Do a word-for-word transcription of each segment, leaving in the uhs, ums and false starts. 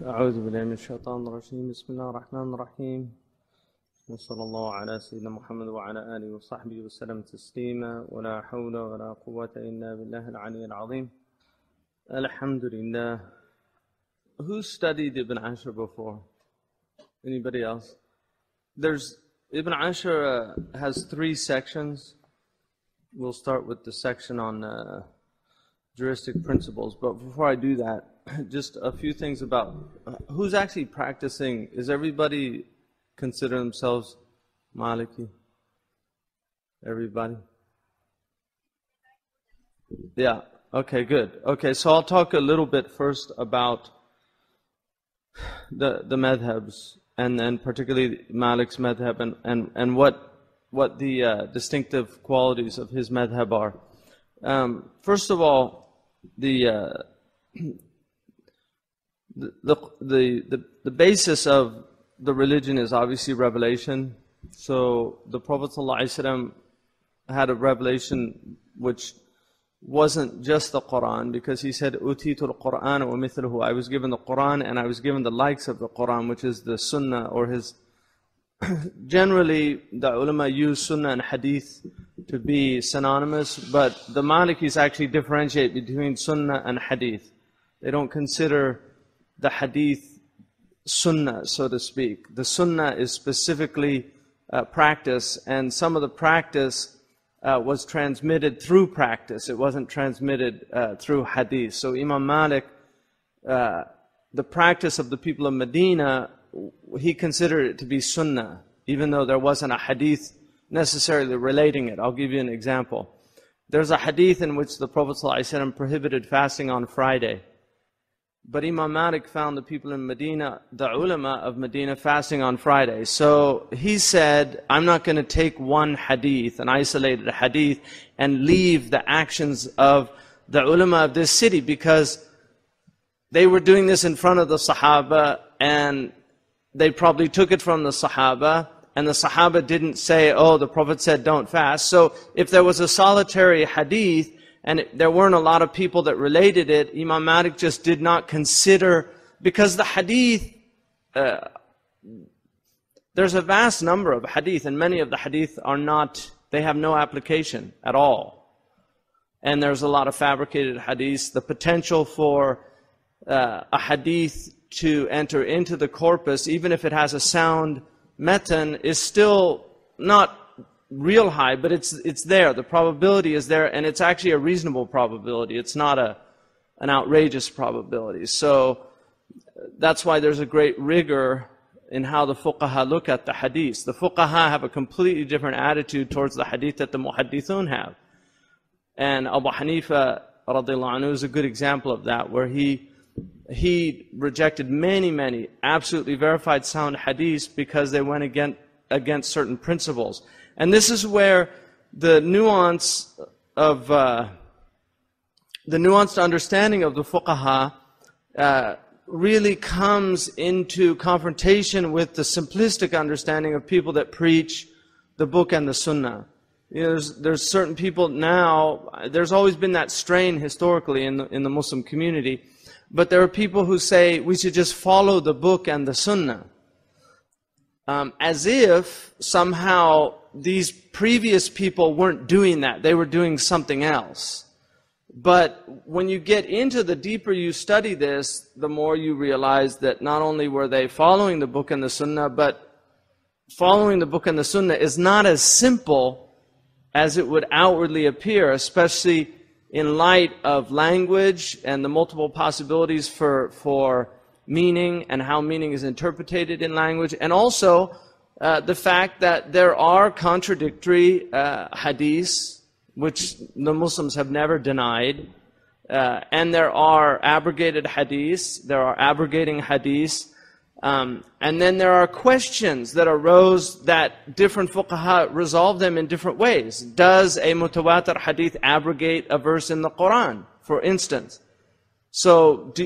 أعوذ بالله من الشيطان الرجيم بسم الله الرحمن الرحيم وصلى الله على سيدنا محمد وعلى آله وصحبه وسلم تسليما ولا حول ولا قوة إلا بالله العلي العظيم. Alhamdulillah. Who studied Ibn Ashur before? Anybody else? There's Ibn Ashur uh, has three sections. We'll start with the section on uh, juristic principles. But before I do that, just a few things about uh, who's actually practicing. Is everybody consider themselves Maliki? Everybody? Yeah. Okay, good. Okay, so I'll talk a little bit first about the the madhabs, and then particularly Malik's madhab, and, and, and what what the uh, distinctive qualities of his madhab are. Um, first of all, the, uh, the, the the the the basis of the religion is obviously revelation. So the Prophet ﷺ had a revelation which wasn't just the Quran, because he said, "Utitul Quran wa mithluhu." I was given the Quran and I was given the likes of the Quran, which is the Sunnah or his. Generally, the ulama use Sunnah and Hadith to be synonymous, but the Malikis actually differentiate between Sunnah and Hadith. They don't consider the Hadith Sunnah, so to speak. The Sunnah is specifically uh, practice, and some of the practice Uh, was transmitted through practice. It wasn't transmitted uh, through hadith. So Imam Malik, uh, the practice of the people of Medina, he considered it to be sunnah, even though there wasn't a hadith necessarily relating it. I'll give you an example. There's a hadith in which the Prophet ﷺ prohibited fasting on Friday. But Imam Malik found the people in Medina, the ulama of Medina, fasting on Friday. So he said, I'm not going to take one hadith, an isolated hadith, and leave the actions of the ulama of this city, because they were doing this in front of the Sahaba, and they probably took it from the Sahaba, and the Sahaba didn't say, oh, the Prophet said don't fast. So if there was a solitary hadith, and it, there weren't a lot of people that related it, Imam Malik just did not consider, because the hadith, uh, there's a vast number of hadith, and many of the hadith are not, they have no application at all. And there's a lot of fabricated hadith. The potential for uh, a hadith to enter into the corpus, even if it has a sound matan, is still not real high, but it's it's there. The probability is there, and it's actually a reasonable probability. It's not a an outrageous probability. So that's why there's a great rigor in how the fuqaha look at the hadith. The fuqaha have a completely different attitude towards the hadith that the muhaddithun have. And Abu Hanifa radiallahu anhu is a good example of that, where he he rejected many, many absolutely verified sound hadiths because they went against against certain principles. And this is where the nuance of uh, the nuanced understanding of the fuqaha uh, really comes into confrontation with the simplistic understanding of people that preach the book and the sunnah. You know, there's, there's certain people now, there's always been that strain historically in the, in the Muslim community, but there are people who say we should just follow the book and the sunnah. Um, as if somehow these previous people weren't doing that. They were doing something else. But when you get into the deeper you study this, the more you realize that not only were they following the book and the sunnah, but following the book and the sunnah is not as simple as it would outwardly appear, especially in light of language and the multiple possibilities for, for meaning and how meaning is interpreted in language, and also uh, the fact that there are contradictory uh, hadiths, which the Muslims have never denied, uh, and there are abrogated hadiths, there are abrogating hadiths, um, and then there are questions that arose that different fuqaha resolve them in different ways. Does a mutawatir hadith abrogate a verse in the Quran, for instance? So, do,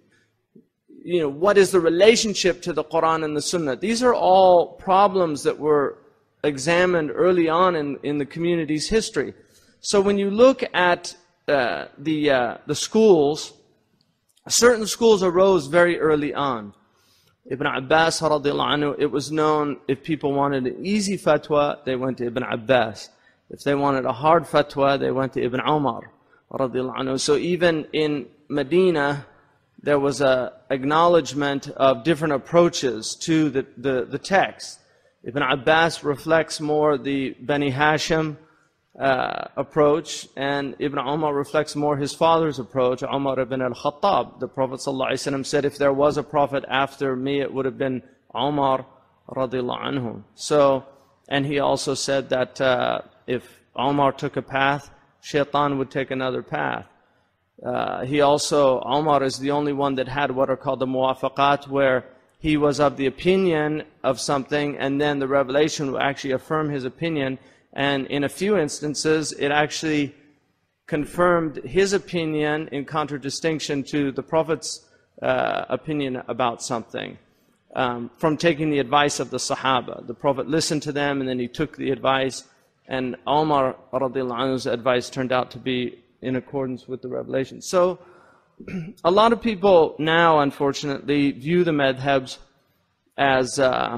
You know, what is the relationship to the Quran and the Sunnah? These are all problems that were examined early on in, in the community's history. So when you look at uh, the, uh, the schools certain schools arose very early on. Ibn Abbas radiallahu anhu, it was known if people wanted an easy fatwa, they went to Ibn Abbas. If they wanted a hard fatwa, they went to Ibn Umar radiallahu anhu. So even in Medina, there was a acknowledgement of different approaches to the, the, the text. Ibn Abbas reflects more the Bani Hashim uh, approach, and Ibn Umar reflects more his father's approach, Umar ibn al-Khattab. The Prophet ﷺ said, if there was a prophet after me, it would have been Umar radiallahu anhu. So, and he also said that uh, if Umar took a path, Shaitan would take another path. Uh, he also, Umar is the only one that had what are called the muwafaqat, where he was of the opinion of something, and then the revelation would actually affirm his opinion. And in a few instances, it actually confirmed his opinion in contradistinction to the Prophet's uh, opinion about something, um, from taking the advice of the Sahaba. The Prophet listened to them, and then he took the advice, and Umar radiallahu anhu's advice turned out to be in accordance with the revelation. So, a lot of people now, unfortunately, view the madhabs as uh,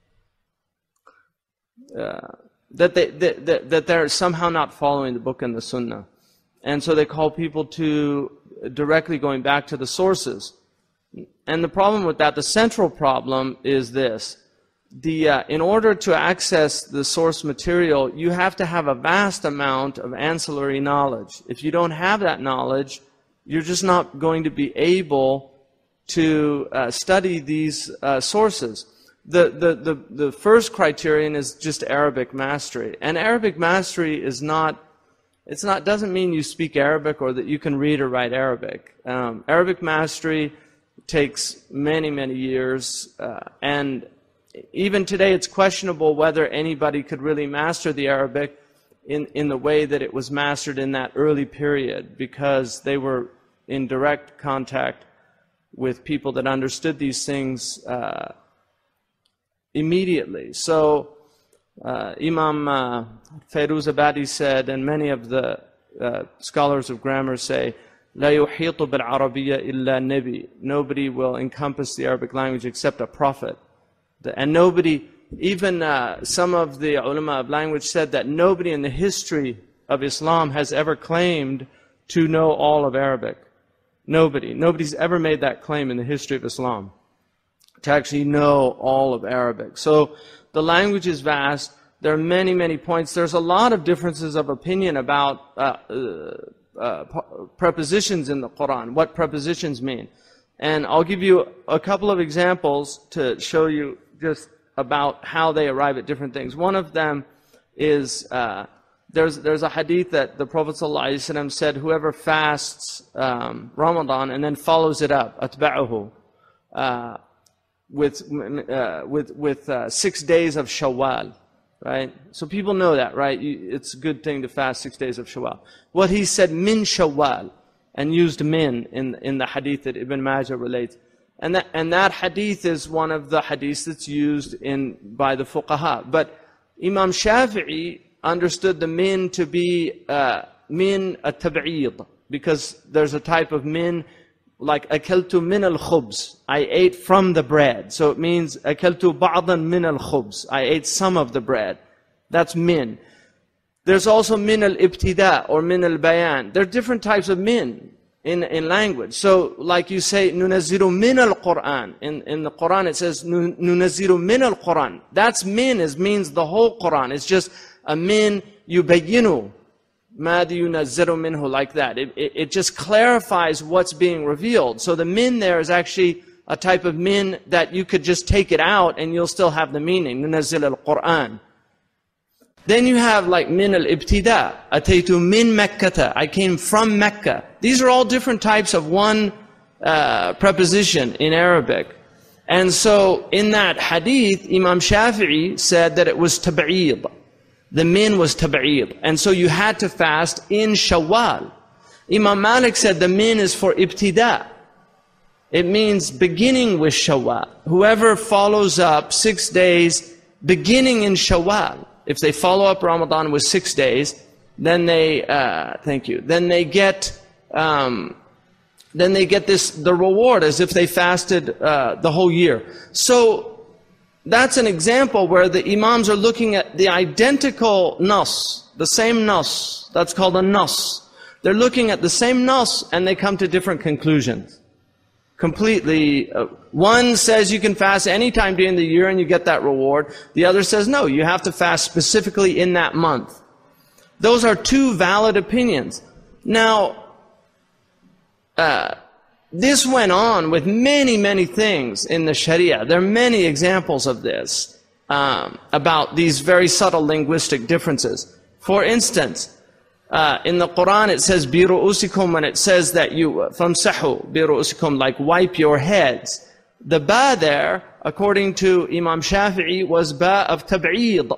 uh, that, they, that, that they're somehow not following the book and the sunnah. And so they call people to directly going back to the sources. And the problem with that, the central problem is this. The, uh, in order to access the source material, you have to have a vast amount of ancillary knowledge. If you don't have that knowledge, you're just not going to be able to uh, study these uh, sources. The, the, the, the first criterion is just Arabic mastery. And Arabic mastery is not, it's not, doesn't mean you speak Arabic or that you can read or write Arabic. Um, Arabic mastery takes many, many years, uh, and even today it's questionable whether anybody could really master the Arabic in, in the way that it was mastered in that early period, because they were in direct contact with people that understood these things uh, immediately. So uh, Imam uh, Fairuzabadi said, and many of the uh, scholars of grammar say, لا يحيط بالعربية إلا نبي. Nobody will encompass the Arabic language except a prophet. And nobody, even uh, some of the ulama of language said that nobody in the history of Islam has ever claimed to know all of Arabic. Nobody. Nobody's ever made that claim in the history of Islam, to actually know all of Arabic. So the language is vast. There are many, many points. There's a lot of differences of opinion about uh, uh, uh, prepositions in the Quran, what prepositions mean. And I'll give you a couple of examples to show you just about how they arrive at different things. One of them is, uh, there's, there's a hadith that the Prophet ﷺ said, whoever fasts um, Ramadan and then follows it up, atba'uhu, uh, with, uh, with, with uh, six days of Shawwal, right? So people know that, right? It's a good thing to fast six days of Shawwal. What he said, min Shawwal, and used min in, in the hadith that Ibn Majah relates. And that, and that hadith is one of the hadiths that's used in, by the fuqaha. But Imam Shafi'i understood the min to be uh, min at-tab'id, because there's a type of min, like akaltu min al-khubz, I ate from the bread. So it means akaltu ba'dan min al-khubz, I ate some of the bread. That's min. There's also min al-ibtida or min al-bayan. There are different types of min in, in language. So like you say, nunaziru min al-Quran. In, in the Quran it says, nunaziru min al-Quran. That's min, is means the whole Quran. It's just a min yubayyinu. Ma yunazziru minhu, like that. It, it, it just clarifies what's being revealed. So the min there is actually a type of min that you could just take it out and you'll still have the meaning. Nunazzil al-Quran. Then you have like min al-ibtida, ataytu min Makkata, I came from Mecca. These are all different types of one uh, preposition in Arabic. And so in that hadith, Imam Shafi'i said that it was tab'id. The min was tab'id. And so you had to fast in Shawwal. Imam Malik said the min is for ibtida. It means beginning with Shawwal. Whoever follows up six days beginning in Shawwal. If they follow up Ramadan with six days, then they, uh, thank you, then they get um, then they get this, the reward as if they fasted uh, the whole year. So that's an example where the imams are looking at the identical nas, the same nas, that's called a nas. They're looking at the same nas and they come to different conclusions. Completely, uh, one says you can fast any time during the year and you get that reward. The other says no, you have to fast specifically in that month. Those are two valid opinions. Now, uh, this went on with many, many things in the Sharia. There are many examples of this, um, about these very subtle linguistic differences. For instance, uh, in the Quran it says, بِرُؤُسِكُمْ, when it says that you, فَامْسَحُوا بِرُؤُسِكُمْ, like wipe your heads. The ba there, according to Imam Shafi'i, was ba of tab'id.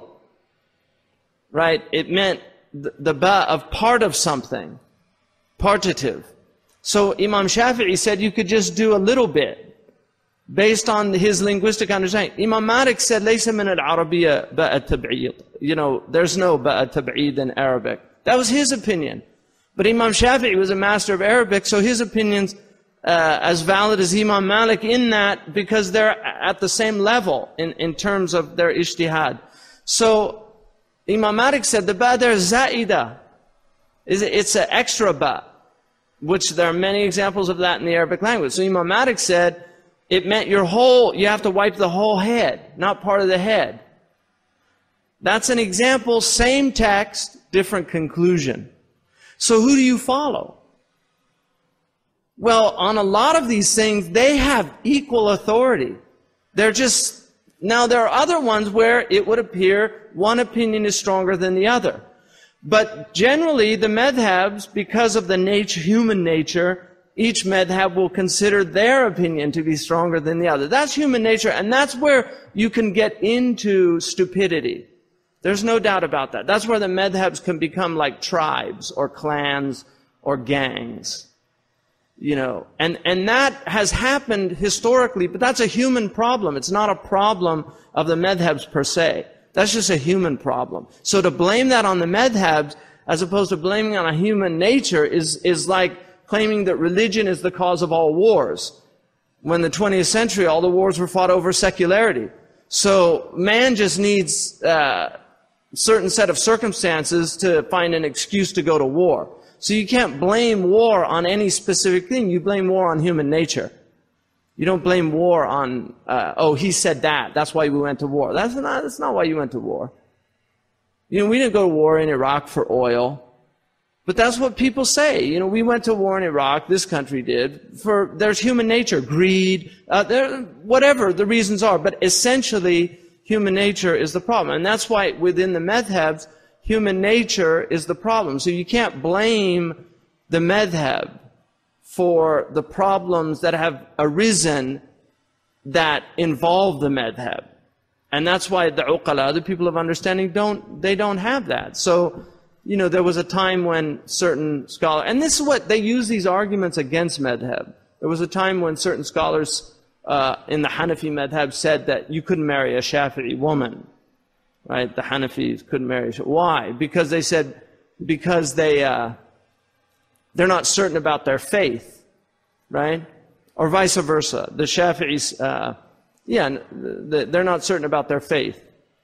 Right? It meant the, the ba of part of something. Partitive. So Imam Shafi'i said you could just do a little bit based on his linguistic understanding. Imam Malik said, لَيْسَ مِنَ الْعَرَبِيَّةِ بَأَ تَبْعِيد. You know, there's no بَأَ تَبْعِيد in Arabic. That was his opinion. But Imam Shafi'i was a master of Arabic, so his opinion's uh, as valid as Imam Malik in that, because they're at the same level in, in terms of their ijtihad. So Imam Malik said the ba there is za'ida. It's an extra ba, which there are many examples of that in the Arabic language. So Imam Malik said it meant your whole, you have to wipe the whole head, not part of the head. That's an example, same text, different conclusion. So who do you follow? Well, on a lot of these things, they have equal authority. They're just, now there are other ones where it would appear one opinion is stronger than the other. But generally, the madhabs, because of the nature, human nature, each madhab will consider their opinion to be stronger than the other. That's human nature, and that's where you can get into stupidity. There's no doubt about that. That's where the madhabs can become like tribes or clans or gangs. You know, and, and that has happened historically, but that's a human problem. It's not a problem of the madhabs per se. That's just a human problem. So to blame that on the madhabs, as opposed to blaming on a human nature, is, is like claiming that religion is the cause of all wars. When in the twentieth century, all the wars were fought over secularity. So man just needs uh, a certain set of circumstances to find an excuse to go to war. So you can't blame war on any specific thing. You blame war on human nature. You don't blame war on, uh, oh, he said that, that's why we went to war. That's not, that's not why you went to war. You know, we didn't go to war in Iraq for oil. But that's what people say. You know, we went to war in Iraq, this country did, for, there's human nature, greed, uh, there, whatever the reasons are. But essentially, human nature is the problem. And that's why within the madhabs, human nature is the problem. So you can't blame the madhab for the problems that have arisen that involve the madhab. And that's why the uqala, the people of understanding, don't, they don't have that. So, you know, there was a time when certain scholars, and this is what, they use these arguments against madhab. There was a time when certain scholars uh, in the Hanafi madhab said that you couldn't marry a Shafi'i woman. Right? The Hanafis couldn't marry. Why? Because they said, because they, uh, they're not certain about their faith. Right? Or vice versa. The Shafi'is, uh, yeah, they're not certain about their faith.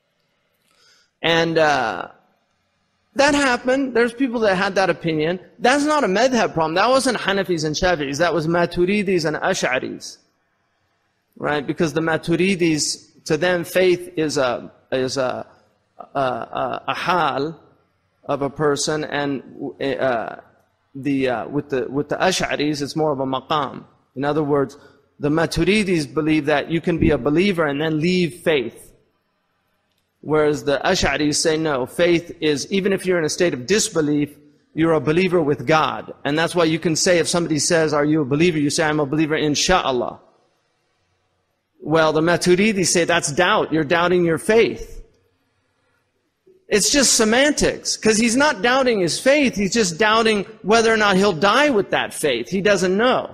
And uh, that happened. There's people that had that opinion. That's not a madhab problem. That wasn't Hanafis and Shafi'is. That was Maturidis and Ash'aris. Right? Because the Maturidis, to them, faith is a is a, a, a, a hal of a person, and uh, the, uh, with the with the Ash'aris, it's more of a maqam. In other words, the Maturidis believe that you can be a believer and then leave faith. Whereas the Ash'aris say no, faith is, even if you're in a state of disbelief, you're a believer with God. And that's why you can say, if somebody says, are you a believer? You say, I'm a believer, insha'Allah. Well, the Maturidis say that's doubt. You're doubting your faith. It's just semantics, because he's not doubting his faith. He's just doubting whether or not he'll die with that faith. He doesn't know.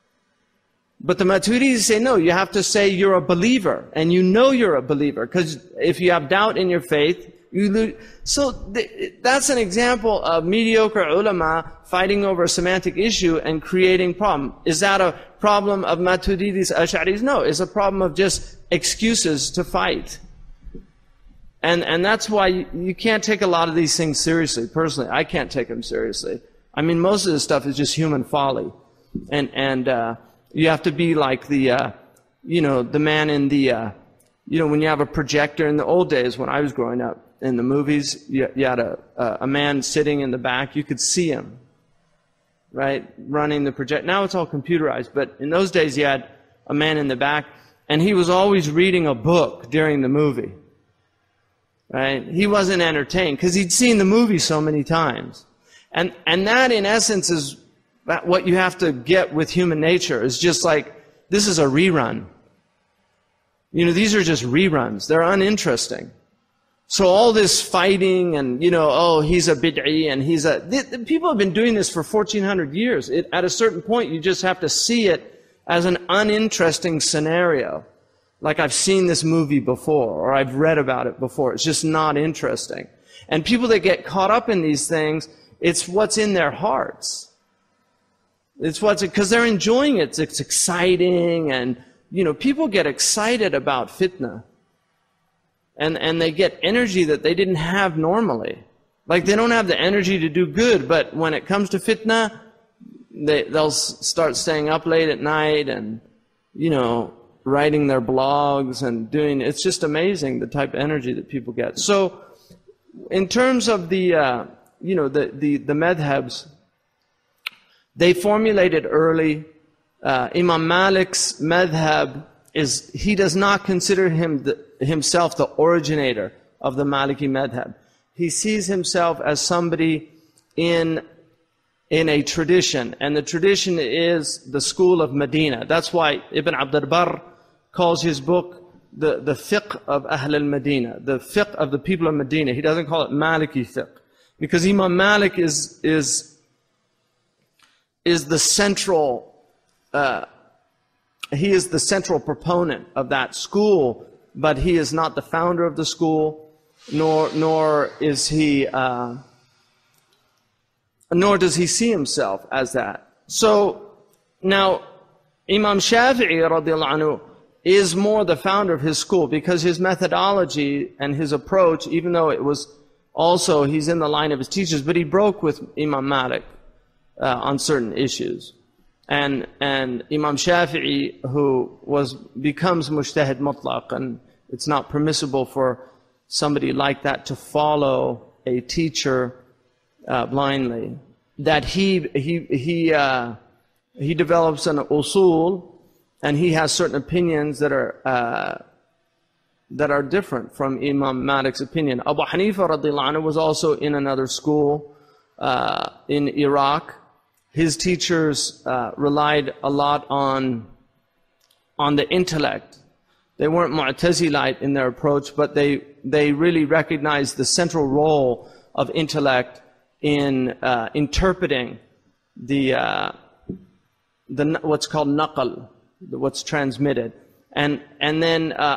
But the Maturidis say, no, you have to say you're a believer, and you know you're a believer, because if you have doubt in your faith, You lose. So th that's an example of mediocre ulama fighting over a semantic issue and creating problem. Is that a problem of Maturidis, Ash'aris? No, it's a problem of just excuses to fight. And, and that's why you, you can't take a lot of these things seriously. Personally, I can't take them seriously. I mean, most of this stuff is just human folly. And, and, uh, you have to be like the, uh, you know, the man in the, uh, you know, when you have a projector in the old days when I was growing up in the movies, you, you had a, a man sitting in the back, you could see him, right, running the projector. Now it's all computerized, but in those days you had a man in the back, and he was always reading a book during the movie. Right? He wasn't entertained because he'd seen the movie so many times. And, and that in essence is what you have to get with human nature, is just like, this is a rerun. You know, these are just reruns. They're uninteresting. So all this fighting and, you know, oh, he's a bid'i and he's a... The, the people have been doing this for fourteen hundred years. It, at a certain point, you just have to see it as an uninteresting scenario. Like, I've seen this movie before, or I've read about it before. It's just not interesting. And people that get caught up in these things, it's what's in their hearts. It's what's, because they're enjoying it. It's, it's exciting, and, you know, people get excited about fitna. And, and they get energy that they didn't have normally. Like, they don't have the energy to do good, but when it comes to fitna, they, they'll start staying up late at night and, you know, writing their blogs and doing, it's just amazing the type of energy that people get. So, in terms of the, uh, you know, the, the, the madhabs, they formulated early. Uh, Imam Malik's madhab is, he does not consider him the, himself the originator of the Maliki madhab. He sees himself as somebody in, in a tradition, and the tradition is the school of Medina. That's why Ibn Abd al-Barr calls his book the, the fiqh of Ahl al-Medina, the fiqh of the people of Medina. He doesn't call it Maliki fiqh, because Imam Malik is, is, is the central, uh, he is the central proponent of that school, but he is not the founder of the school, nor, nor is he, uh, nor does he see himself as that. So, now, Imam Shafi'i radiallahu anhu is more the founder of his school, because his methodology and his approach, even though it was also, he's in the line of his teachers, but he broke with Imam Malik uh, on certain issues. And, and Imam Shafi'i, who was, becomes mujtahid mutlaq, and it's not permissible for somebody like that to follow a teacher uh, blindly, that he, he, he, uh, he develops an usul, and he has certain opinions that are uh, that are different from Imam Malik's opinion. Abu Hanifa radiallahu anhu was also in another school uh, in Iraq. His teachers uh, relied a lot on on the intellect. They weren't Mu'tazilite in their approach, but they they really recognized the central role of intellect in uh, interpreting the uh, the what's called naql, what's transmitted. And, and then uh,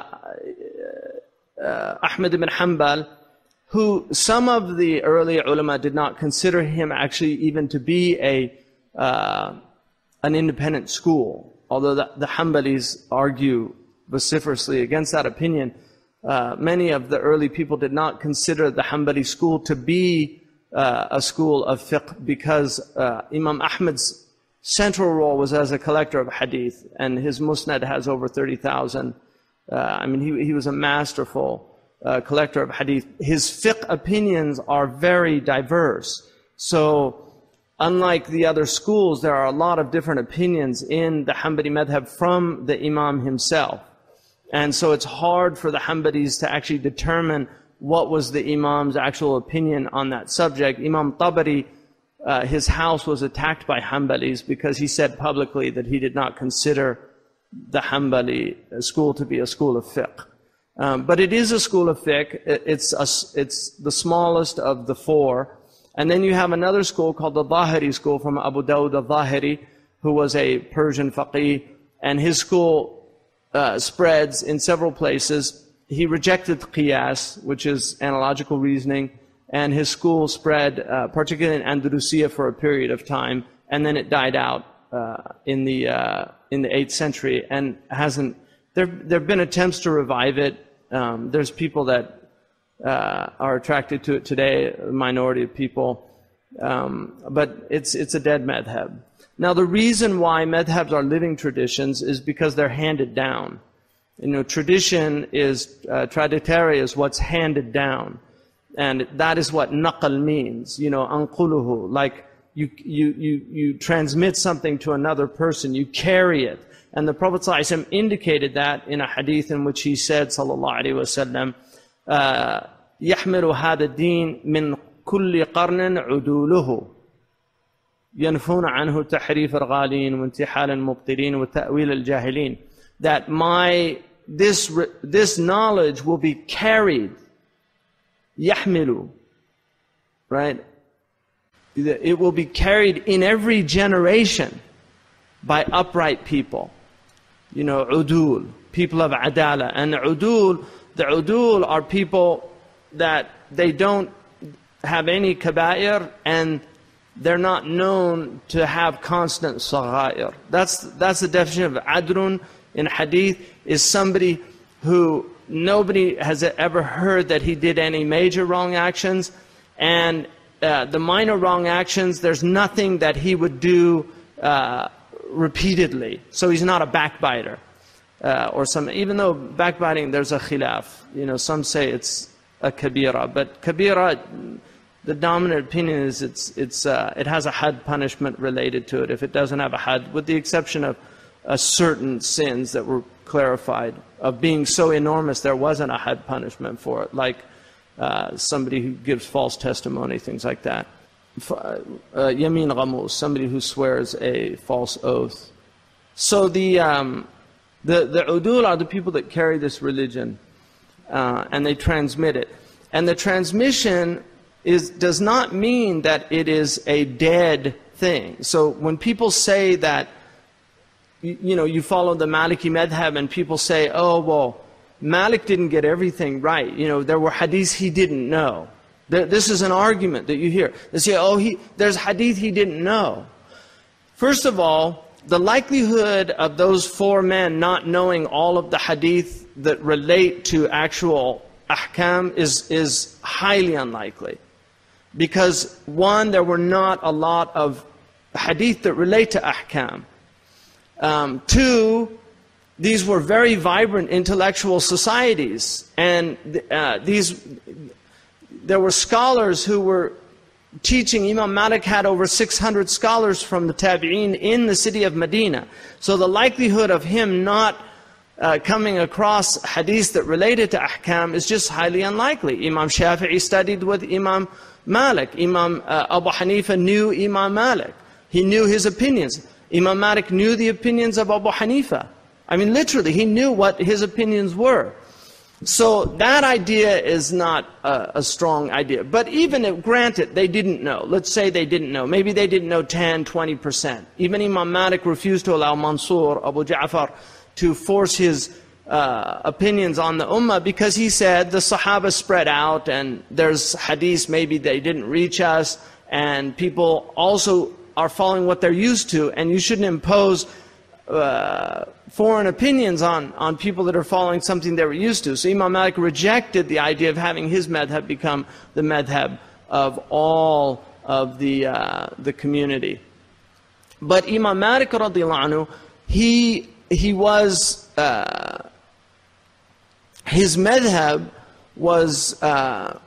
uh, Ahmad ibn Hanbal, who some of the early ulama did not consider him actually even to be a, uh, an independent school, although the, the Hanbalis argue vociferously against that opinion. Uh, many of the early people did not consider the Hanbali school to be uh, a school of fiqh, because uh, Imam Ahmad's central role was as a collector of hadith, and his musnad has over thirty thousand. Uh, I mean, he, he was a masterful uh, collector of hadith. His fiqh opinions are very diverse. So, unlike the other schools, there are a lot of different opinions in the Hanbali madhab from the Imam himself. And so it's hard for the Hanbalis to actually determine what was the Imam's actual opinion on that subject. Imam Tabari, Uh, his house was attacked by Hanbalis because he said publicly that he did not consider the Hanbali school to be a school of fiqh. Um, but it is a school of fiqh. It's, a, it's the smallest of the four. And then you have another school called the Zahiri school from Abu Dawud al-Zahiri, who was a Persian faqih. And his school uh, spreads in several places. he rejected qiyas, which is analogical reasoning, and his school spread, uh, particularly in Andalusia, for a period of time, and then it died out uh, in the uh, in the eighth century, and hasn't. There there have been attempts to revive it. Um, there's people that uh, are attracted to it today, a minority of people, um, but it's it's a dead madhab. Now, the reason why madhabs are living traditions is because they're handed down. You know, tradition is, uh, traditare is what's handed down. And that is what naqal means, you know, anquluhu, like you, you, you, you transmit something to another person, you carry it. And the Prophet ﷺ indicated that in a hadith in which he said, sallallahu alayhi wa sallam, يَحْمِلُ هَذَا الدِّينَ مِنْ كُلِّ قَرْنٍ عُدُولُهُ ينفون عنه تحريف الغالين وانتحال المبطلين وتأويل الجاهلين. That my this this knowledge will be carried, يحمل, right? It will be carried in every generation by upright people. You know, udul, people of adala, and udul, the udul are people that they don't have any kaba'ir and they're not known to have constant saghair. That's, that's the definition of adrun in hadith, is somebody who nobody has ever heard that he did any major wrong actions, and uh, the minor wrong actions, there's nothing that he would do uh, repeatedly. So he's not a backbiter. Uh, or some, even though backbiting, there's a khilaf. You know, some say it's a kabira, but kabira, the dominant opinion is it's, it's, uh, it has a had punishment related to it if it doesn't have a had, with the exception of uh, certain sins that were clarified, of being so enormous there wasn't a had punishment for it, like uh, somebody who gives false testimony, things like that. Yamin ghamus, somebody who swears a false oath. So the, um, the, the udul are the people that carry this religion, uh, and they transmit it. And the transmission is, does not mean that it is a dead thing. So when people say that, you, you know, you follow the Maliki madhab, and people say, oh, well, Malik didn't get everything right. You know, there were hadiths he didn't know. This is an argument that you hear. They say, oh, he, there's hadith he didn't know. First of all, the likelihood of those four men not knowing all of the hadith that relate to actual ahkam is, is highly unlikely. Because, one, there were not a lot of hadith that relate to ahkam. Um, two, these were very vibrant intellectual societies. And uh, these, there were scholars who were teaching. Imam Malik had over six hundred scholars from the Tabi'een in the city of Medina. So the likelihood of him not uh, coming across hadith that related to ahkam is just highly unlikely. Imam Shafi'i studied with Imam Malik. Imam uh, Abu Hanifa knew Imam Malik. He knew his opinions. Imam Malik knew the opinions of Abu Hanifa. I mean, literally, he knew what his opinions were. So that idea is not a, a strong idea. But even if, granted, they didn't know. Let's say they didn't know. Maybe they didn't know ten, twenty percent. Even Imam Malik refused to allow Mansur, Abu Ja'far, to force his uh, opinions on the Ummah, because he said the Sahaba spread out and there's hadiths maybe they didn't reach us, and people also are following what they're used to, and you shouldn't impose uh, foreign opinions on, on people that are following something they were used to. So Imam Malik rejected the idea of having his madhab become the madhab of all of the, uh, the community. But Imam Malik radiallahu anhu, he, he was, uh, his madhab was, uh,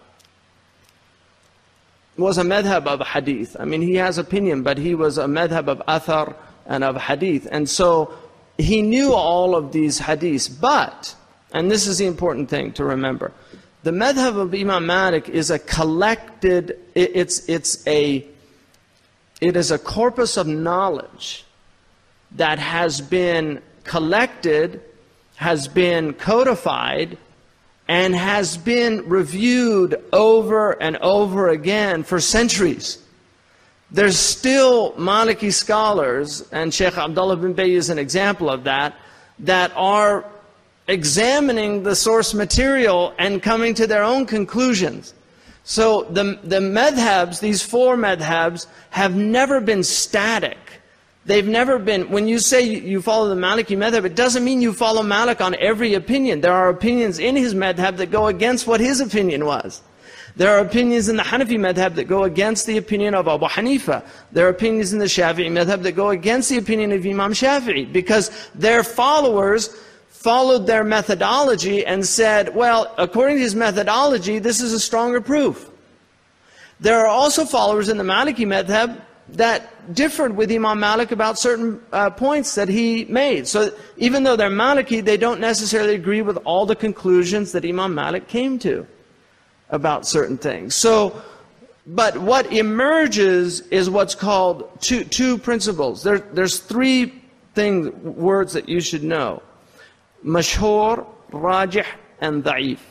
was a madhab of hadith. I mean, he has opinion, but he was a madhab of athar and of hadith. And so he knew all of these hadiths, but, and this is the important thing to remember, the madhab of Imam Malik is a collected, it, it's, it's a, it is a corpus of knowledge that has been collected, has been codified, and has been reviewed over and over again for centuries. There's still Maliki scholars, and Sheikh Abdullah bin Bay is an example of that, that are examining the source material and coming to their own conclusions. So the, the madhabs, these four madhabs, have never been static. They've never been, when you say you follow the Maliki madhab, it doesn't mean you follow Malik on every opinion. There are opinions in his madhab that go against what his opinion was. There are opinions in the Hanafi madhab that go against the opinion of Abu Hanifa. There are opinions in the Shafi'i madhab that go against the opinion of Imam Shafi'i, because their followers followed their methodology and said, well, according to his methodology, this is a stronger proof. There are also followers in the Maliki madhab that differed with Imam Malik about certain uh, points that he made. So even though they're Maliki, they don't necessarily agree with all the conclusions that Imam Malik came to about certain things. So, but what emerges is what's called two, two principles. There, there's three things, words that you should know. Mashhur, Rajih, and Da'if.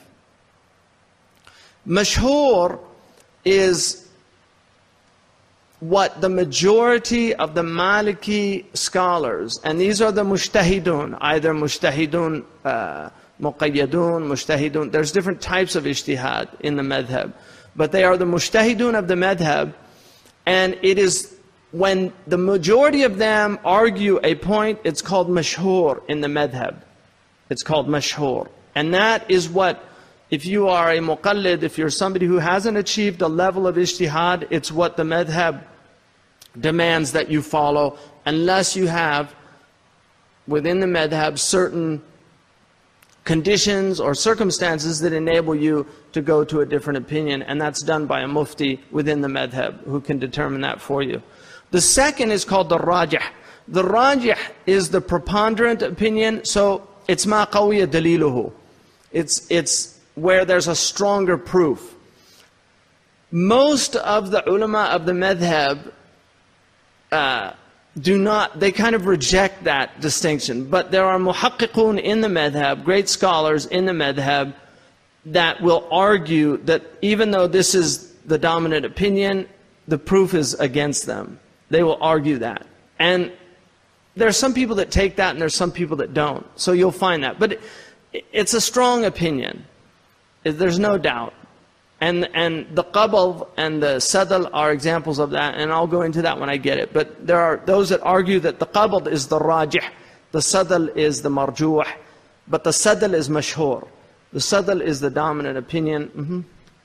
Mashhur is what the majority of the Maliki scholars, and these are the Mujtahidun, either Mujtahidun, uh, Muqayyadun, Mujtahidun, there's different types of ijtihad in the madhab, but they are the Mujtahidun of the madhab, and it is when the majority of them argue a point, it's called mashhur in the madhab. It's called mashhur. And that is what, if you are a muqallid, if you're somebody who hasn't achieved a level of ijtihad, it's what the madhab demands that you follow, unless you have within the madhab certain conditions or circumstances that enable you to go to a different opinion, and that's done by a mufti within the madhab who can determine that for you. The second is called the rajih. The rajih is the preponderant opinion, so it's ma qawiya daliluhu. It's, it's where there's a stronger proof. Most of the ulama of the madhab uh, do not, they kind of reject that distinction. But there are muhaqqiqun in the madhab, great scholars in the madhab, that will argue that even though this is the dominant opinion, the proof is against them. They will argue that. And there are some people that take that and there's some people that don't. So you'll find that. But it's a strong opinion. There's no doubt. And, and the qabl and the sadal are examples of that, and I'll go into that when I get it. But there are those that argue that the qabl is the rajih, the sadal is the marjuh, but the sadal is mashhur. The sadal is the dominant opinion. Mm-hmm.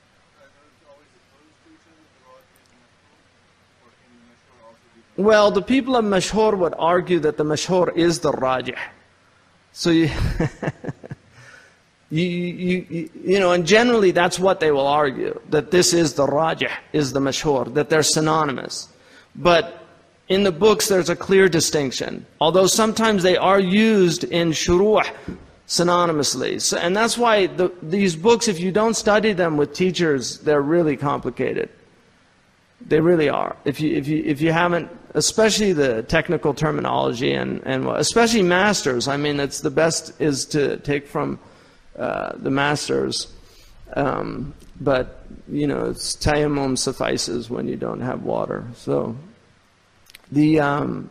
Well, the people of mashhur would argue that the mashhur is the rajih. So you, you, you, you, you know, and generally that's what they will argue, that this is the rajih, is the mashhur, that they're synonymous. But in the books there's a clear distinction, although sometimes they are used in shuruh synonymously. So, and that's why the, these books, if you don't study them with teachers, they're really complicated. They really are. If you, if you, if you haven't, especially the technical terminology, and, and especially masters, I mean, it's the best is to take from uh, the masters. Um, but, you know, it's tayammum suffices when you don't have water. So, the, um,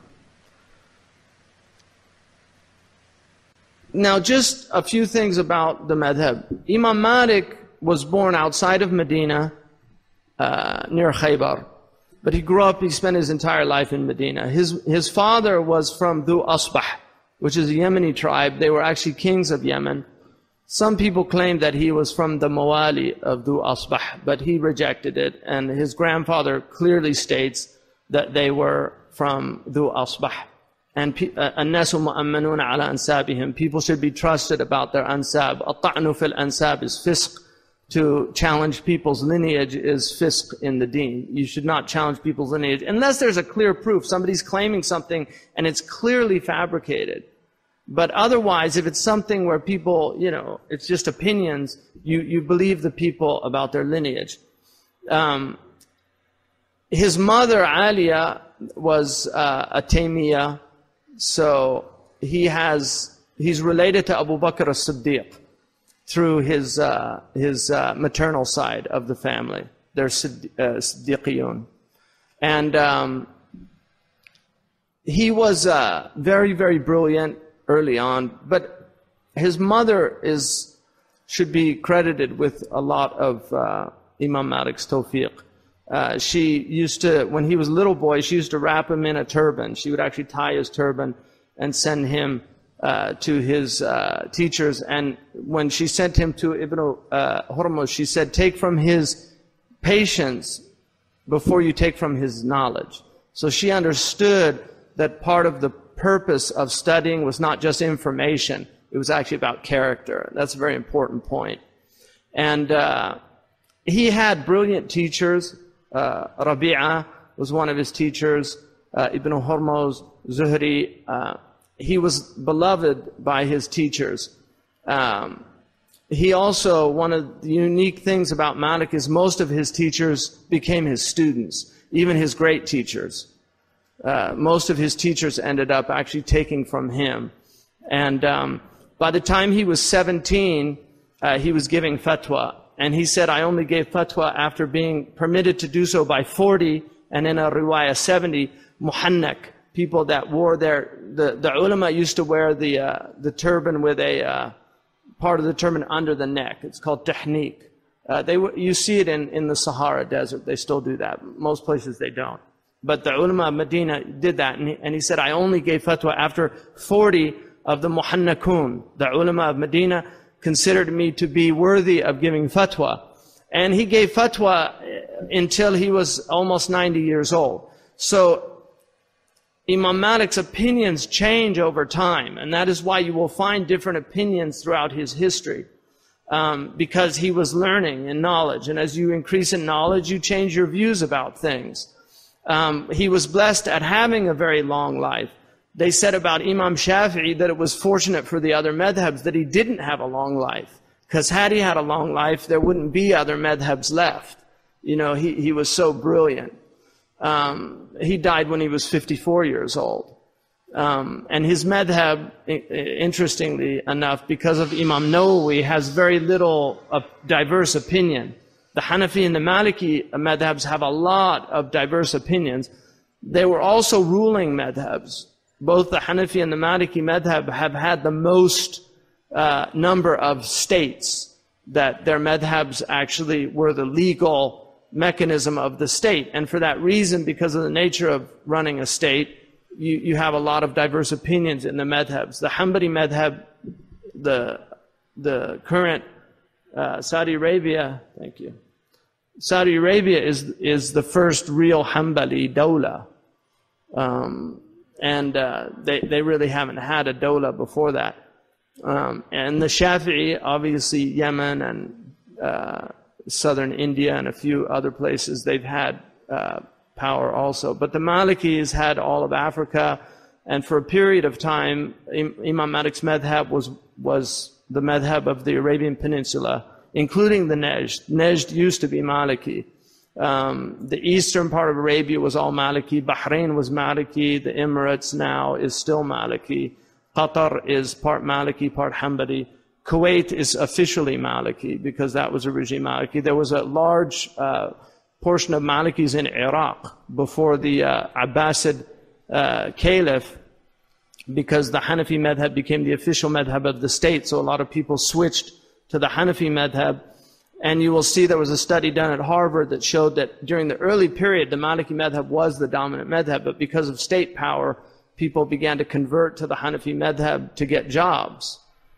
now just a few things about the madhab. Imam Malik was born outside of Medina, Uh, near Khaybar. But he grew up, he spent his entire life in Medina. His, his father was from Dhu Asbah, which is a Yemeni tribe. They were actually kings of Yemen. Some people claim that he was from the Mawali of Dhu Asbah, but he rejected it. And his grandfather clearly states that they were from Dhu Asbah. And الناس مؤمنون على أنسابهم. People should be trusted about their ansab. الطعن في الأنساب is fisq. To challenge people's lineage is fisq in the deen. You should not challenge people's lineage unless there's a clear proof. Somebody's claiming something and it's clearly fabricated. But otherwise, if it's something where people, you know, it's just opinions, you, you believe the people about their lineage. Um, his mother, Aliyah, was uh, a Taymiyah, so he has, he's related to Abu Bakr as-Siddiq through his, uh, his uh, maternal side of the family. They're Siddiqiyun. And um, he was uh, very, very brilliant early on, but his mother is, should be credited with a lot of uh, Imam Malik's tawfiq. Uh, she used to, when he was a little boy, she used to wrap him in a turban. She would actually tie his turban and send him uh, to his uh, teachers. And when she sent him to Ibn uh, Hurmuz, she said, take from his patience before you take from his knowledge. So she understood that part of the purpose of studying was not just information, it was actually about character. That's a very important point. And uh, he had brilliant teachers. Uh, Rabi'a was one of his teachers, uh, Ibn Hurmuz, Zuhri. Uh, he was beloved by his teachers. Um, he also, one of the unique things about Malik is most of his teachers became his students, even his great teachers. Uh, most of his teachers ended up actually taking from him. And um, by the time he was seventeen, uh, he was giving fatwa. And he said, I only gave fatwa after being permitted to do so by forty, and in a riwayah seventy, muhannak, people that wore their, the, the ulama used to wear the, uh, the turban with a uh, part of the turban under the neck. It's called tahniq. Uh, they, you see it in, in the Sahara Desert. They still do that. Most places they don't. But the ulama of Medina did that, and he, and he said, I only gave fatwa after forty of the muhannakun. The ulama of Medina considered me to be worthy of giving fatwa. And he gave fatwa until he was almost ninety years old. So Imam Malik's opinions change over time, and that is why you will find different opinions throughout his history, um, because he was learning in knowledge. And as you increase in knowledge, you change your views about things. Um, he was blessed at having a very long life. They said about Imam Shafi'i that it was fortunate for the other madhabs that he didn't have a long life. Because had he had a long life, there wouldn't be other madhabs left. You know, he, he was so brilliant. Um, he died when he was fifty-four years old. Um, and his madhab, interestingly enough, because of Imam Nawawi, has very little of diverse opinion. The Hanafi and the Maliki madhabs have a lot of diverse opinions. They were also ruling madhabs. Both the Hanafi and the Maliki madhab have had the most uh, number of states that their madhabs actually were the legal mechanism of the state. And for that reason, because of the nature of running a state, you, you have a lot of diverse opinions in the madhabs. The Hanbali madhab, the, the current uh, Saudi Arabia, thank you. Saudi Arabia is, is the first real Hanbali dawla. Um, and uh, they, they really haven't had a dawla before that. Um, and the Shafi'i, obviously Yemen and uh, southern India and a few other places, they've had uh, power also. But the Malikis had all of Africa, and for a period of time, Imam Malik's madhab was, was the madhab of the Arabian Peninsula, including the Najd. Najd used to be Maliki. Um, the eastern part of Arabia was all Maliki. Bahrain was Maliki. The Emirates now is still Maliki. Qatar is part Maliki, part Hanbali. Kuwait is officially Maliki because that was originally Maliki. There was a large uh, portion of Malikis in Iraq before the uh, Abbasid uh, Caliph, because the Hanafi madhab became the official madhab of the state. So a lot of people switched to the Hanafi madhab. And you will see there was a study done at Harvard that showed that during the early period, the Maliki madhab was the dominant madhab, but because of state power, people began to convert to the Hanafi madhab to get jobs.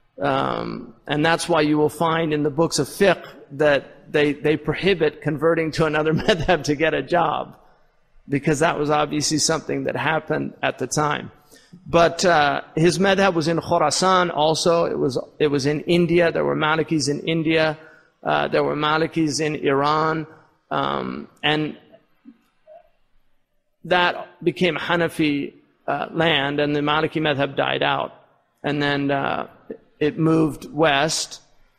Um, and that's why you will find in the books of fiqh that they, they prohibit converting to another madhab to get a job, because that was obviously something that happened at the time. But uh, his madhab was in Khurasan also. It was, it was in India. There were Malikis in India. Uh, there were Malikis in Iran. Um, and that became Hanafi uh, land, and the Maliki madhab died out. And then uh, it moved west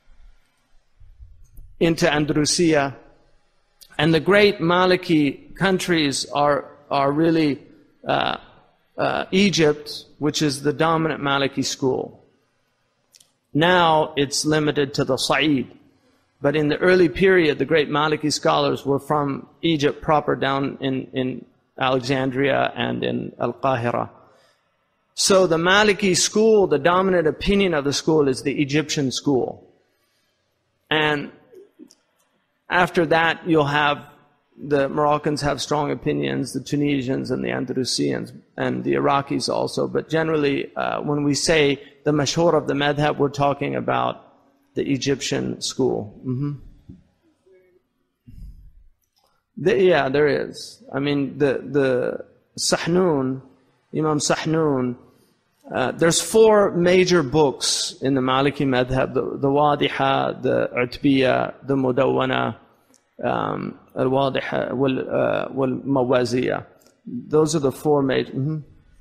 into Andalusia. And the great Maliki countries are, are really uh, uh, Egypt, which is the dominant Maliki school. Now it's limited to the Sa'id. But in the early period, the great Maliki scholars were from Egypt proper, down in, in Alexandria and in Al-Qahira. So the Maliki school, the dominant opinion of the school is the Egyptian school. And after that, you'll have the Moroccans have strong opinions, the Tunisians and the Andalusians, and the Iraqis also. But generally, uh, when we say the mashhur of the madhab, we're talking about the Egyptian school. Mm-hmm. The, yeah, there is. I mean, the the Sahnun, Imam Sahnun, uh, there's four major books in the Maliki madhab, the, the Wadiha, the Utbiyah, the Mudawwana, um, Al-Wadiha, wal, uh, wal Mawaziyah. Those are the four major. Mm-hmm.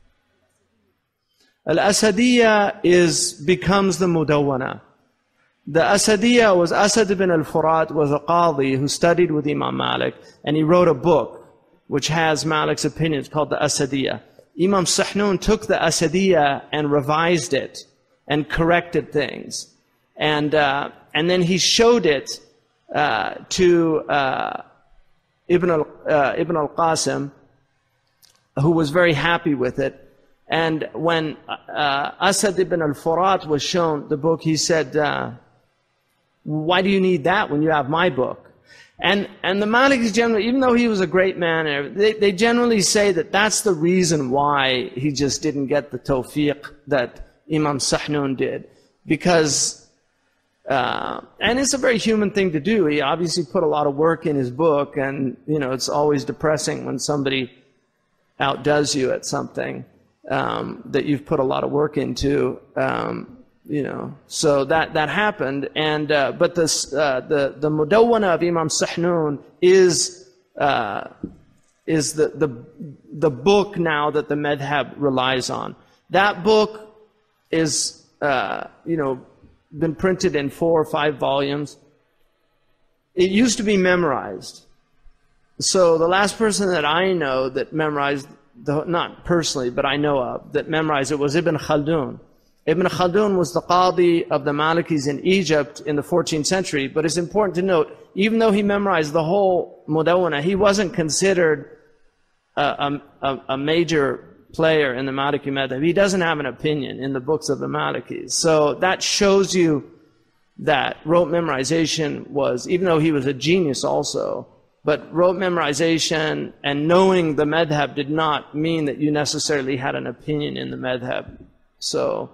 Al-Asadiyya is, becomes the Mudawwana. The Asadiyya was Asad ibn al-Furat, was a qadi who studied with Imam Malik, and he wrote a book which has Malik's opinions called the Asadiyya. Imam Sahnun took the Asadiyya and revised it and corrected things. And, uh, and then he showed it uh, to uh, Ibn, al, uh, Ibn al-Qasim, who was very happy with it. And when uh, Asad ibn al-Furat was shown the book, he said, uh, why do you need that when you have my book? And, and the Malikis generally, even though he was a great man, they, they generally say that that's the reason why he just didn't get the tawfiq that Imam Sahnun did. Because, uh, and it's a very human thing to do. He obviously put a lot of work in his book, and, you know, it's always depressing when somebody outdoes you at something um, that you've put a lot of work into. Um, You know, so that that happened, and uh, but this uh, the the Mudawwana of Imam Sahnun is uh, is the the the book now that the madhab relies on. That book is uh, you know been printed in four or five volumes. It used to be memorized. So the last person that I know that memorized, the, not personally, but I know of, that memorized it was Ibn Khaldun. Ibn Khaldun was the qadi of the Malikis in Egypt in the fourteenth century, but it's important to note, even though he memorized the whole Mudawwana, he wasn't considered a, a, a major player in the Maliki madhab. He doesn't have an opinion in the books of the Malikis. So that shows you that rote memorization was, even though he was a genius also, but rote memorization and knowing the madhab did not mean that you necessarily had an opinion in the madhab. So,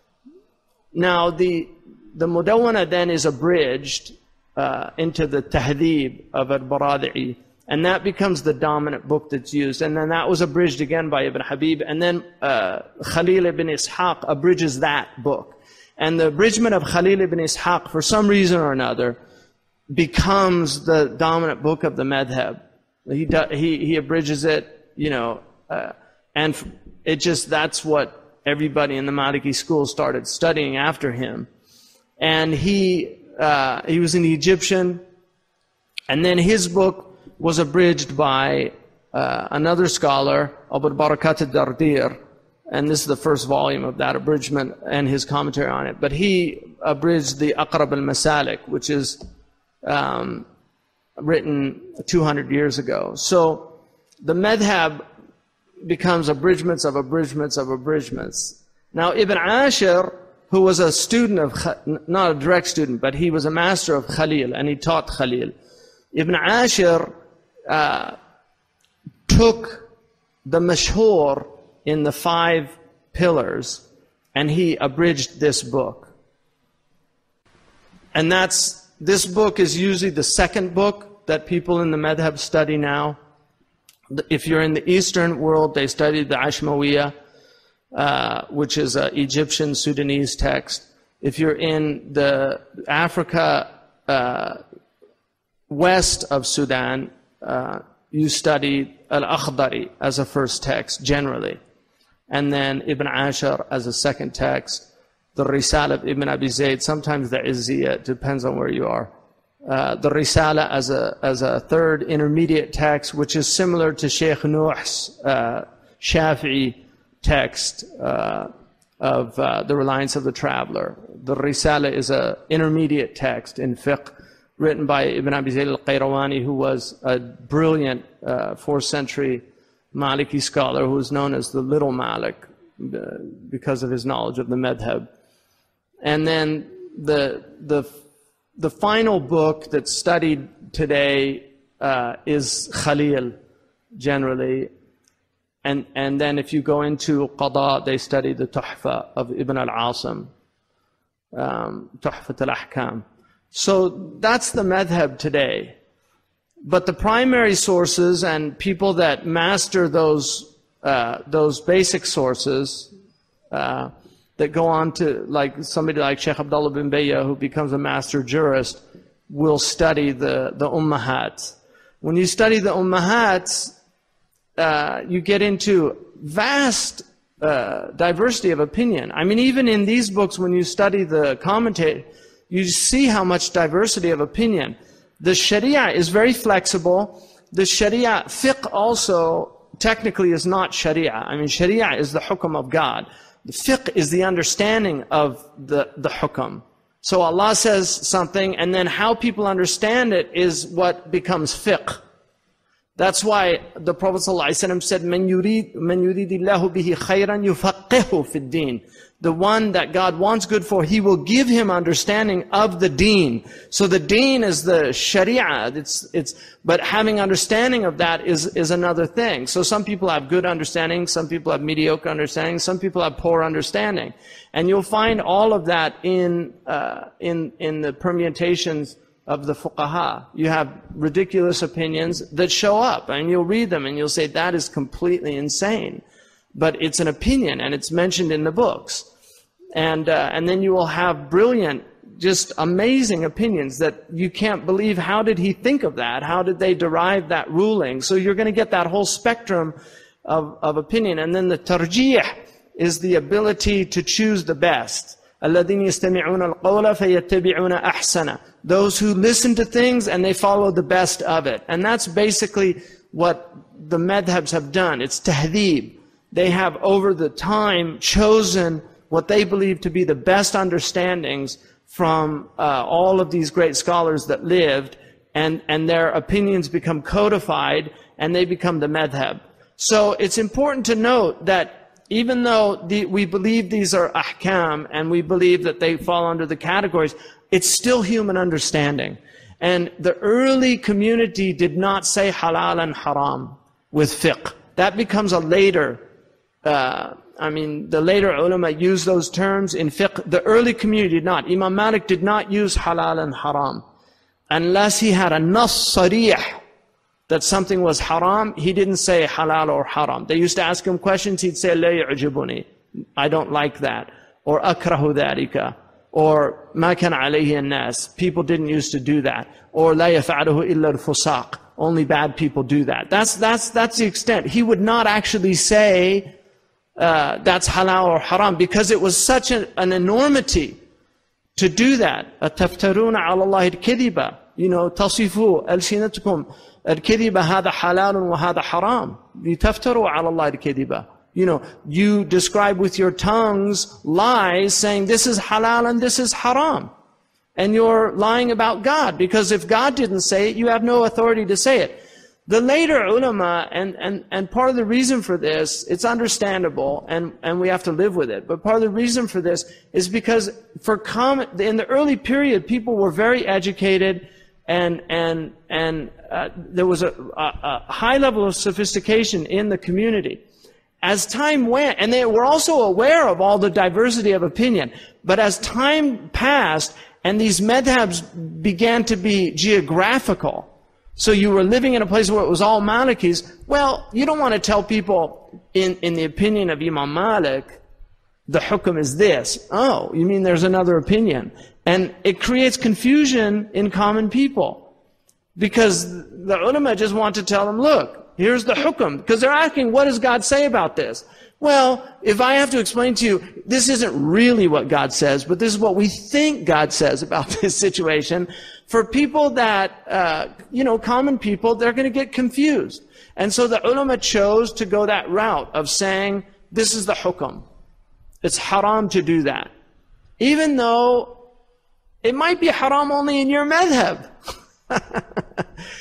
now, the, the Mudawwana then is abridged uh, into the Tahdhib of al-Baradi'i, and that becomes the dominant book that's used. And then that was abridged again by Ibn Habib, and then uh, Khalil ibn Ishaq abridges that book. And the abridgment of Khalil ibn Ishaq, for some reason or another, becomes the dominant book of the madhab. He, do, he, he abridges it, you know, uh, and it just, that's what everybody in the Maliki school started studying after him. And he, uh, he was an Egyptian, and then his book was abridged by uh, another scholar, Abu Barakat al-Dardir, and this is the first volume of that abridgment and his commentary on it. But he abridged the Aqrab al-Masalik, which is um, written two hundred years ago. So the madhab becomes abridgments of abridgments of abridgments. Now, Ibn Ashir, who was a student of, not a direct student, but he was a master of Khalil, and he taught Khalil. Ibn Ashir uh, took the mashhur in the five pillars, and he abridged this book. And that's, this book is usually the second book that people in the madhab study now. If you're in the Eastern world, they study the Ashmawiyah, uh, which is an Egyptian Sudanese text. If you're in the Africa uh, west of Sudan, uh, you study Al-Akhdari as a first text, generally. And then Ibn Ashir as a second text. The Risala of Ibn Abi Zayd, sometimes the Izziyah, it depends on where you are. Uh, the Risala as a, as a third intermediate text, which is similar to Sheikh Nuh's uh, Shafi'i text uh, of uh, the reliance of the traveler. The Risala is an intermediate text in fiqh written by Ibn Abi Zayd al-Qayrawani, who was a brilliant uh, fourth century Maliki scholar who was known as the Little Malik. uh, because of his knowledge of the madhab. And then the, the, the final book that's studied today uh, is Khalil, generally. And, and then if you go into Qada, they study the Tuhfa of Ibn al-Asim, um, Tuhfat al-Ahkam. So that's the madhab today. But the primary sources and people that master those, uh, those basic sources, uh, that go on to, like somebody like Sheikh Abdullah bin Bayya, who becomes a master jurist, will study the, the Ummahat. When you study the Ummahat, uh, you get into vast uh, diversity of opinion. I mean, even in these books, when you study the commentator, you see how much diversity of opinion. The Sharia is very flexible. The Sharia, fiqh also technically is not Sharia. I mean, Sharia is the hukum of God. The fiqh is the understanding of the, the hukum. So Allah says something, and then how people understand it is what becomes fiqh. That's why the Prophet ﷺ said, "Man yurid, man yuridillahu bihi khayran yufaqihu fid din." The one that God wants good for, He will give him understanding of the deen. So the deen is the sharia. It's, it's, but having understanding of that is, is another thing. So some people have good understanding, some people have mediocre understanding, some people have poor understanding. And you'll find all of that in, uh, in, in the permutations of the fuqaha. You have ridiculous opinions that show up, and you'll read them and you'll say, that is completely insane. But it's an opinion, and it's mentioned in the books. And, uh, and then you will have brilliant, just amazing opinions that you can't believe, how did he think of that? How did they derive that ruling? So you're going to get that whole spectrum of, of opinion. And then the tarjih is the ability to choose the best. الَّذِينَ يَسْتَمِعُونَ الْقَوْلَ فَيَتَّبِعُونَ أَحْسَنَ. Those who listen to things and they follow the best of it. And that's basically what the madhabs have done. It's tahdhib. They have over the time chosen what they believe to be the best understandings from uh, all of these great scholars that lived, and, and their opinions become codified, and they become the madhab. So it's important to note that even though the, we believe these are ahkam, and we believe that they fall under the categories, it's still human understanding. And the early community did not say halal and haram with fiqh. That becomes a later Uh, I mean, the later ulama used those terms in fiqh. The early community did not. Imam Malik did not use halal and haram. Unless he had a nas sarih that something was haram, he didn't say halal or haram. They used to ask him questions, he'd say, la yu'jibuni, I don't like that. Or akrahu dhalika. Or ma kana alayhi an-nas. People didn't used to do that. Or la yaf'aluhu illa al-fusaq. Only bad people do that. That's, that's, that's the extent. He would not actually say, Uh, that's halal or haram, because it was such a, an enormity to do that. أَتَفْتَرُونَ عَلَى اللَّهِ الْكَذِبَ. You know, تَصِفُوا أَلْسِنَتكُمْ الْكَذِبَ هَذَا حَلَالٌ وَهَذَا حَرَامٌ. لِتَفْتَرُوا عَلَى اللَّهِ الْكَذِبَ. You know, you describe with your tongues lies, saying this is halal and this is haram. And you're lying about God, because if God didn't say it, you have no authority to say it. The later ulama, and, and, and part of the reason for this, it's understandable, and, and we have to live with it, but part of the reason for this is because for common, in the early period, people were very educated, and, and, and uh, there was a, a, a high level of sophistication in the community. As time went, and they were also aware of all the diversity of opinion, but as time passed, and these madhabs began to be geographical, so you were living in a place where it was all Malikis. Well, you don't want to tell people, in, in the opinion of Imam Malik, the hukum is this. Oh, you mean there's another opinion? And it creates confusion in common people. Because the ulama just want to tell them, look, here's the hukum. Because they're asking, what does God say about this? Well, if I have to explain to you, this isn't really what God says, but this is what we think God says about this situation. For people that, uh, you know, common people, they're going to get confused. And so the ulama chose to go that route of saying, this is the hukum. It's haram to do that. Even though it might be haram only in your madhab.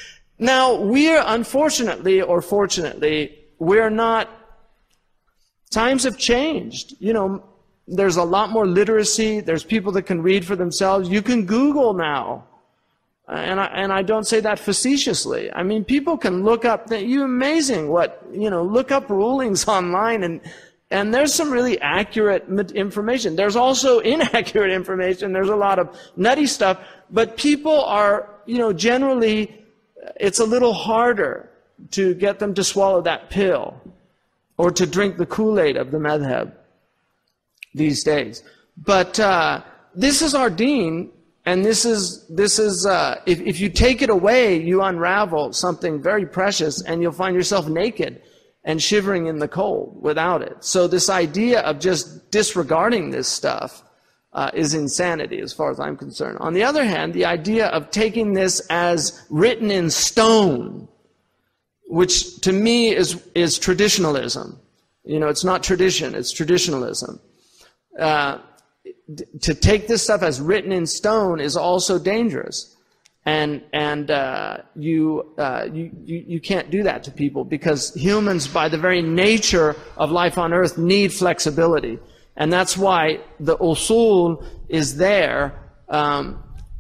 Now, we're unfortunately, or fortunately, we're not Times have changed. You know, there's a lot more literacy. There's people that can read for themselves. You can Google now. And I, and I don't say that facetiously. I mean, people can look up, you amazing what, you know, look up rulings online, and, and there's some really accurate information. There's also inaccurate information. There's a lot of nutty stuff, but people are, you know, generally, it's a little harder to get them to swallow that pill or to drink the Kool-Aid of the madhab these days. But uh, this is our deen. And this is, this is uh, if, if you take it away, you unravel something very precious, and you'll find yourself naked and shivering in the cold without it. So this idea of just disregarding this stuff uh, is insanity as far as I'm concerned. On the other hand, the idea of taking this as written in stone, which to me is, is traditionalism. You know, it's not tradition, it's traditionalism. Uh, To take this stuff as written in stone is also dangerous, and and uh, you, uh, you you you can't do that to people, because humans, by the very nature of life on earth, need flexibility, and that's why the usul is there um,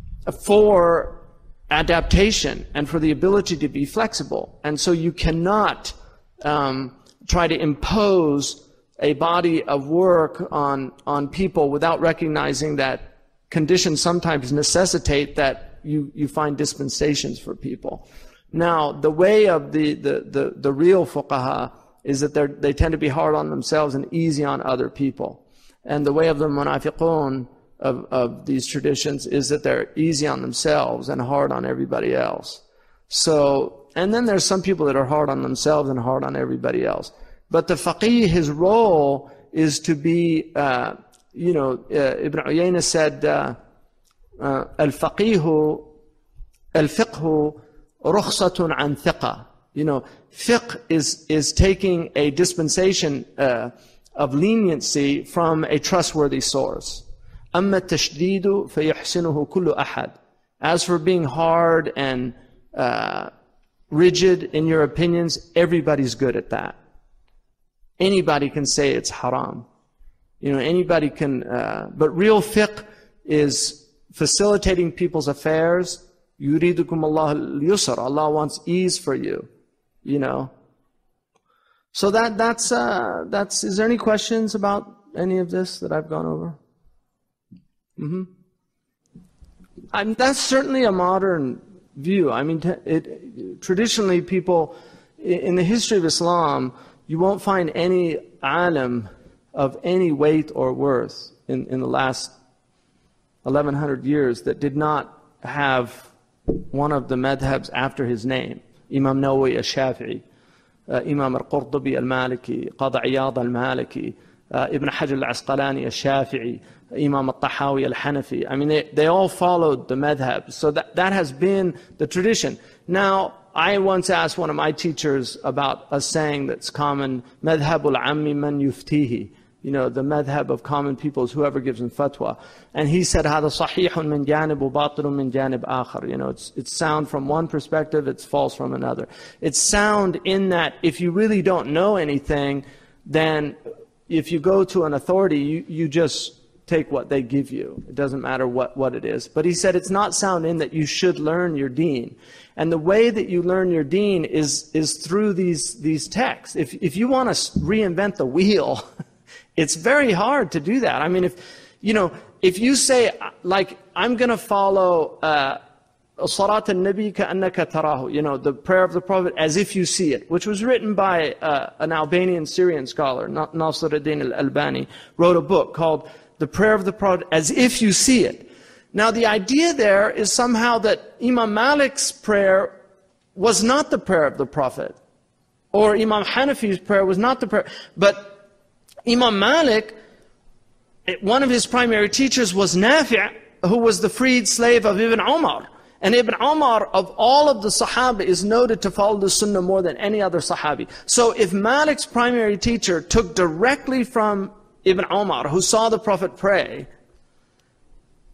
for adaptation and for the ability to be flexible, and so you cannot um, try to impose a body of work on, on people without recognizing that conditions sometimes necessitate that you, you find dispensations for people. Now, the way of the, the, the, the real fuqaha is that they're, they tend to be hard on themselves and easy on other people. And the way of the munafiqun of, of these traditions is that they're easy on themselves and hard on everybody else. So, and then there's some people that are hard on themselves and hard on everybody else. But the faqih, his role is to be, uh, you know, uh, Ibn Uyayna said, uh, uh, al-faqihu, al-fiqhu rukhsatun an thiqa. You know, fiqh is, is taking a dispensation uh, of leniency from a trustworthy source. أما التشديد فيحسنه كل أحد. As for being hard and uh, rigid in your opinions, everybody's good at that. Anybody can say it's haram. You know, anybody can, uh, but real fiqh is facilitating people's affairs. Yuridukum Allah al-yusr. Allah wants ease for you, you know. So that, that's, uh, that's, is there any questions about any of this that I've gone over? Mm-hmm. I mean, that's certainly a modern view. I mean, it, traditionally people, in the history of Islam, you won't find any alim of any weight or worth in, in the last eleven hundred years that did not have one of the madhabs after his name. Imam Nawawi al-Shafi'i, uh, Imam al-Qurtubi al-Maliki, Qadi Iyad al-Maliki, uh, Ibn Hajar al-Asqalani al-Shafi'i, Imam al-Tahawi al-Hanafi. I mean, they, they all followed the madhab. So that, that has been the tradition. Now, I once asked one of my teachers about a saying that's common, madhabul ammi man yuftihi. You know, the madhab of common people is whoever gives them fatwa. And he said, هذا صحيح من جانب وباطل من جانب آخر. You know, it's, it's sound from one perspective, it's false from another. It's sound in that if you really don't know anything, then if you go to an authority, you, you just take what they give you. It doesn't matter what, what it is. But he said it's not sound in that you should learn your deen. And the way that you learn your deen is, is through these, these texts. If, if you want to reinvent the wheel, it's very hard to do that. I mean, if, you know, if you say, like, I'm going to follow uh, Salat al-Nabi ka'annaka tarahu, you know, the prayer of the Prophet as if you see it, which was written by uh, an Albanian Syrian scholar, Nasiruddin al-Albani, wrote a book called The Prayer of the Prophet as if you see it. Now, the idea there is somehow that Imam Malik's prayer was not the prayer of the Prophet, or Imam Hanafi's prayer was not the prayer. But Imam Malik, one of his primary teachers was Nafi', who was the freed slave of Ibn Umar. And Ibn Umar, of all of the Sahaba, is noted to follow the Sunnah more than any other Sahabi. So if Malik's primary teacher took directly from Ibn Umar, who saw the Prophet pray,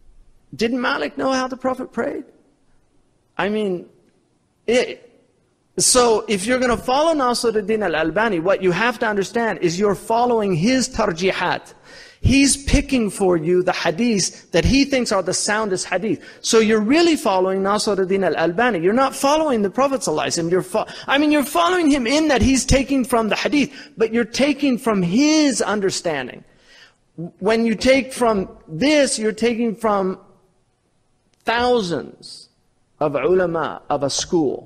didn't Malik know how the Prophet prayed? I mean, it, So if you're going to follow Nasiruddin al-Albani, what you have to understand is you're following his tarjihat. He's picking for you the hadiths that he thinks are the soundest hadith. So you're really following Nasiruddin al-Albani. You're not following the Prophet ﷺ. You're fo- I mean, you're following him in that he's taking from the hadith, but you're taking from his understanding. When you take from this, you're taking from thousands of ulama of a school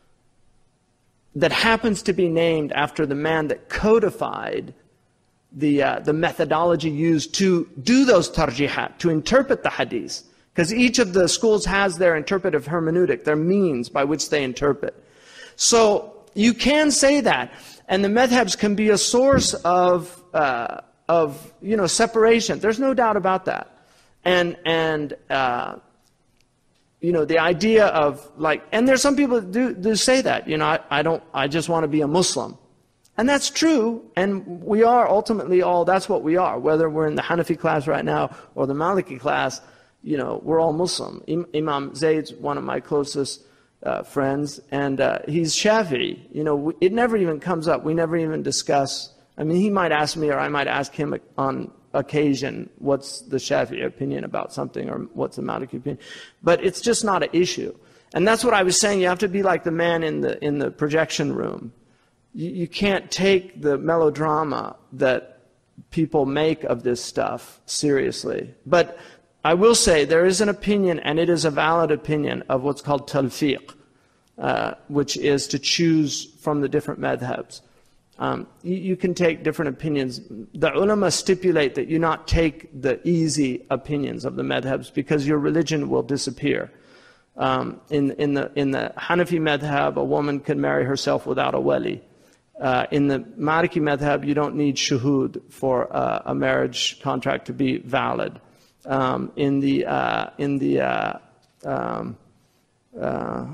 that happens to be named after the man that codified the, uh, the methodology used to do those tarjihat, to interpret the hadith. Because each of the schools has their interpretive hermeneutic, their means by which they interpret. So you can say that, and the madhabs can be a source of, uh, of you know, separation. There's no doubt about that. And, and uh, you know, the idea of like, and there's some people that do, do say that, you know, I, I don't, I just want to be a Muslim. And that's true, and we are ultimately all, that's what we are. Whether we're in the Hanafi class right now or the Maliki class, you know, we're all Muslim. Imam Zayd's one of my closest uh, friends, and uh, he's Shafi'i. You know, it never even comes up. We never even discuss. I mean, he might ask me, or I might ask him on occasion, what's the Shafi'i opinion about something, or what's the Maliki opinion. But it's just not an issue. And that's what I was saying. You have to be like the man in the, in the projection room. You, you can't take the melodrama that people make of this stuff seriously. But I will say there is an opinion, and it is a valid opinion, of what's called talfiq, uh, which is to choose from the different madhabs. Um, you, you can take different opinions. The ulama stipulate that you not take the easy opinions of the madhabs because your religion will disappear. Um, in, in, the, in the Hanafi madhab, a woman can marry herself without a wali. Uh, in the Maliki madhab, you don't need shuhud for uh, a marriage contract to be valid. Um, in the uh, in the uh, um, uh,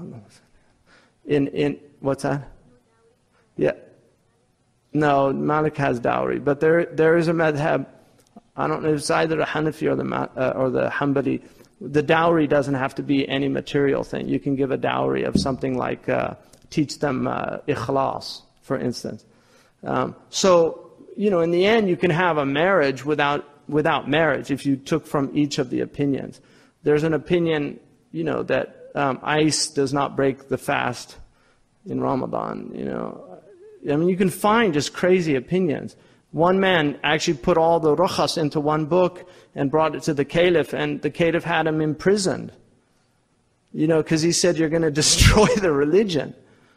in in what's that? Yeah, no, Malik has dowry, but there there is a madhab. I don't know if it's either the Hanafi or the uh, or the Hanbali. The dowry doesn't have to be any material thing. You can give a dowry of something like uh, teach them uh, ikhlas, for instance. Um, so you know, in the end, you can have a marriage without. without marriage, if you took from each of the opinions. There's an opinion, you know, that um, ice does not break the fast in Ramadan, you know. I mean, you can find just crazy opinions. One man actually put all the rukhas into one book and brought it to the caliph, and the caliph had him imprisoned, you know, because he said, you're going to destroy the religion.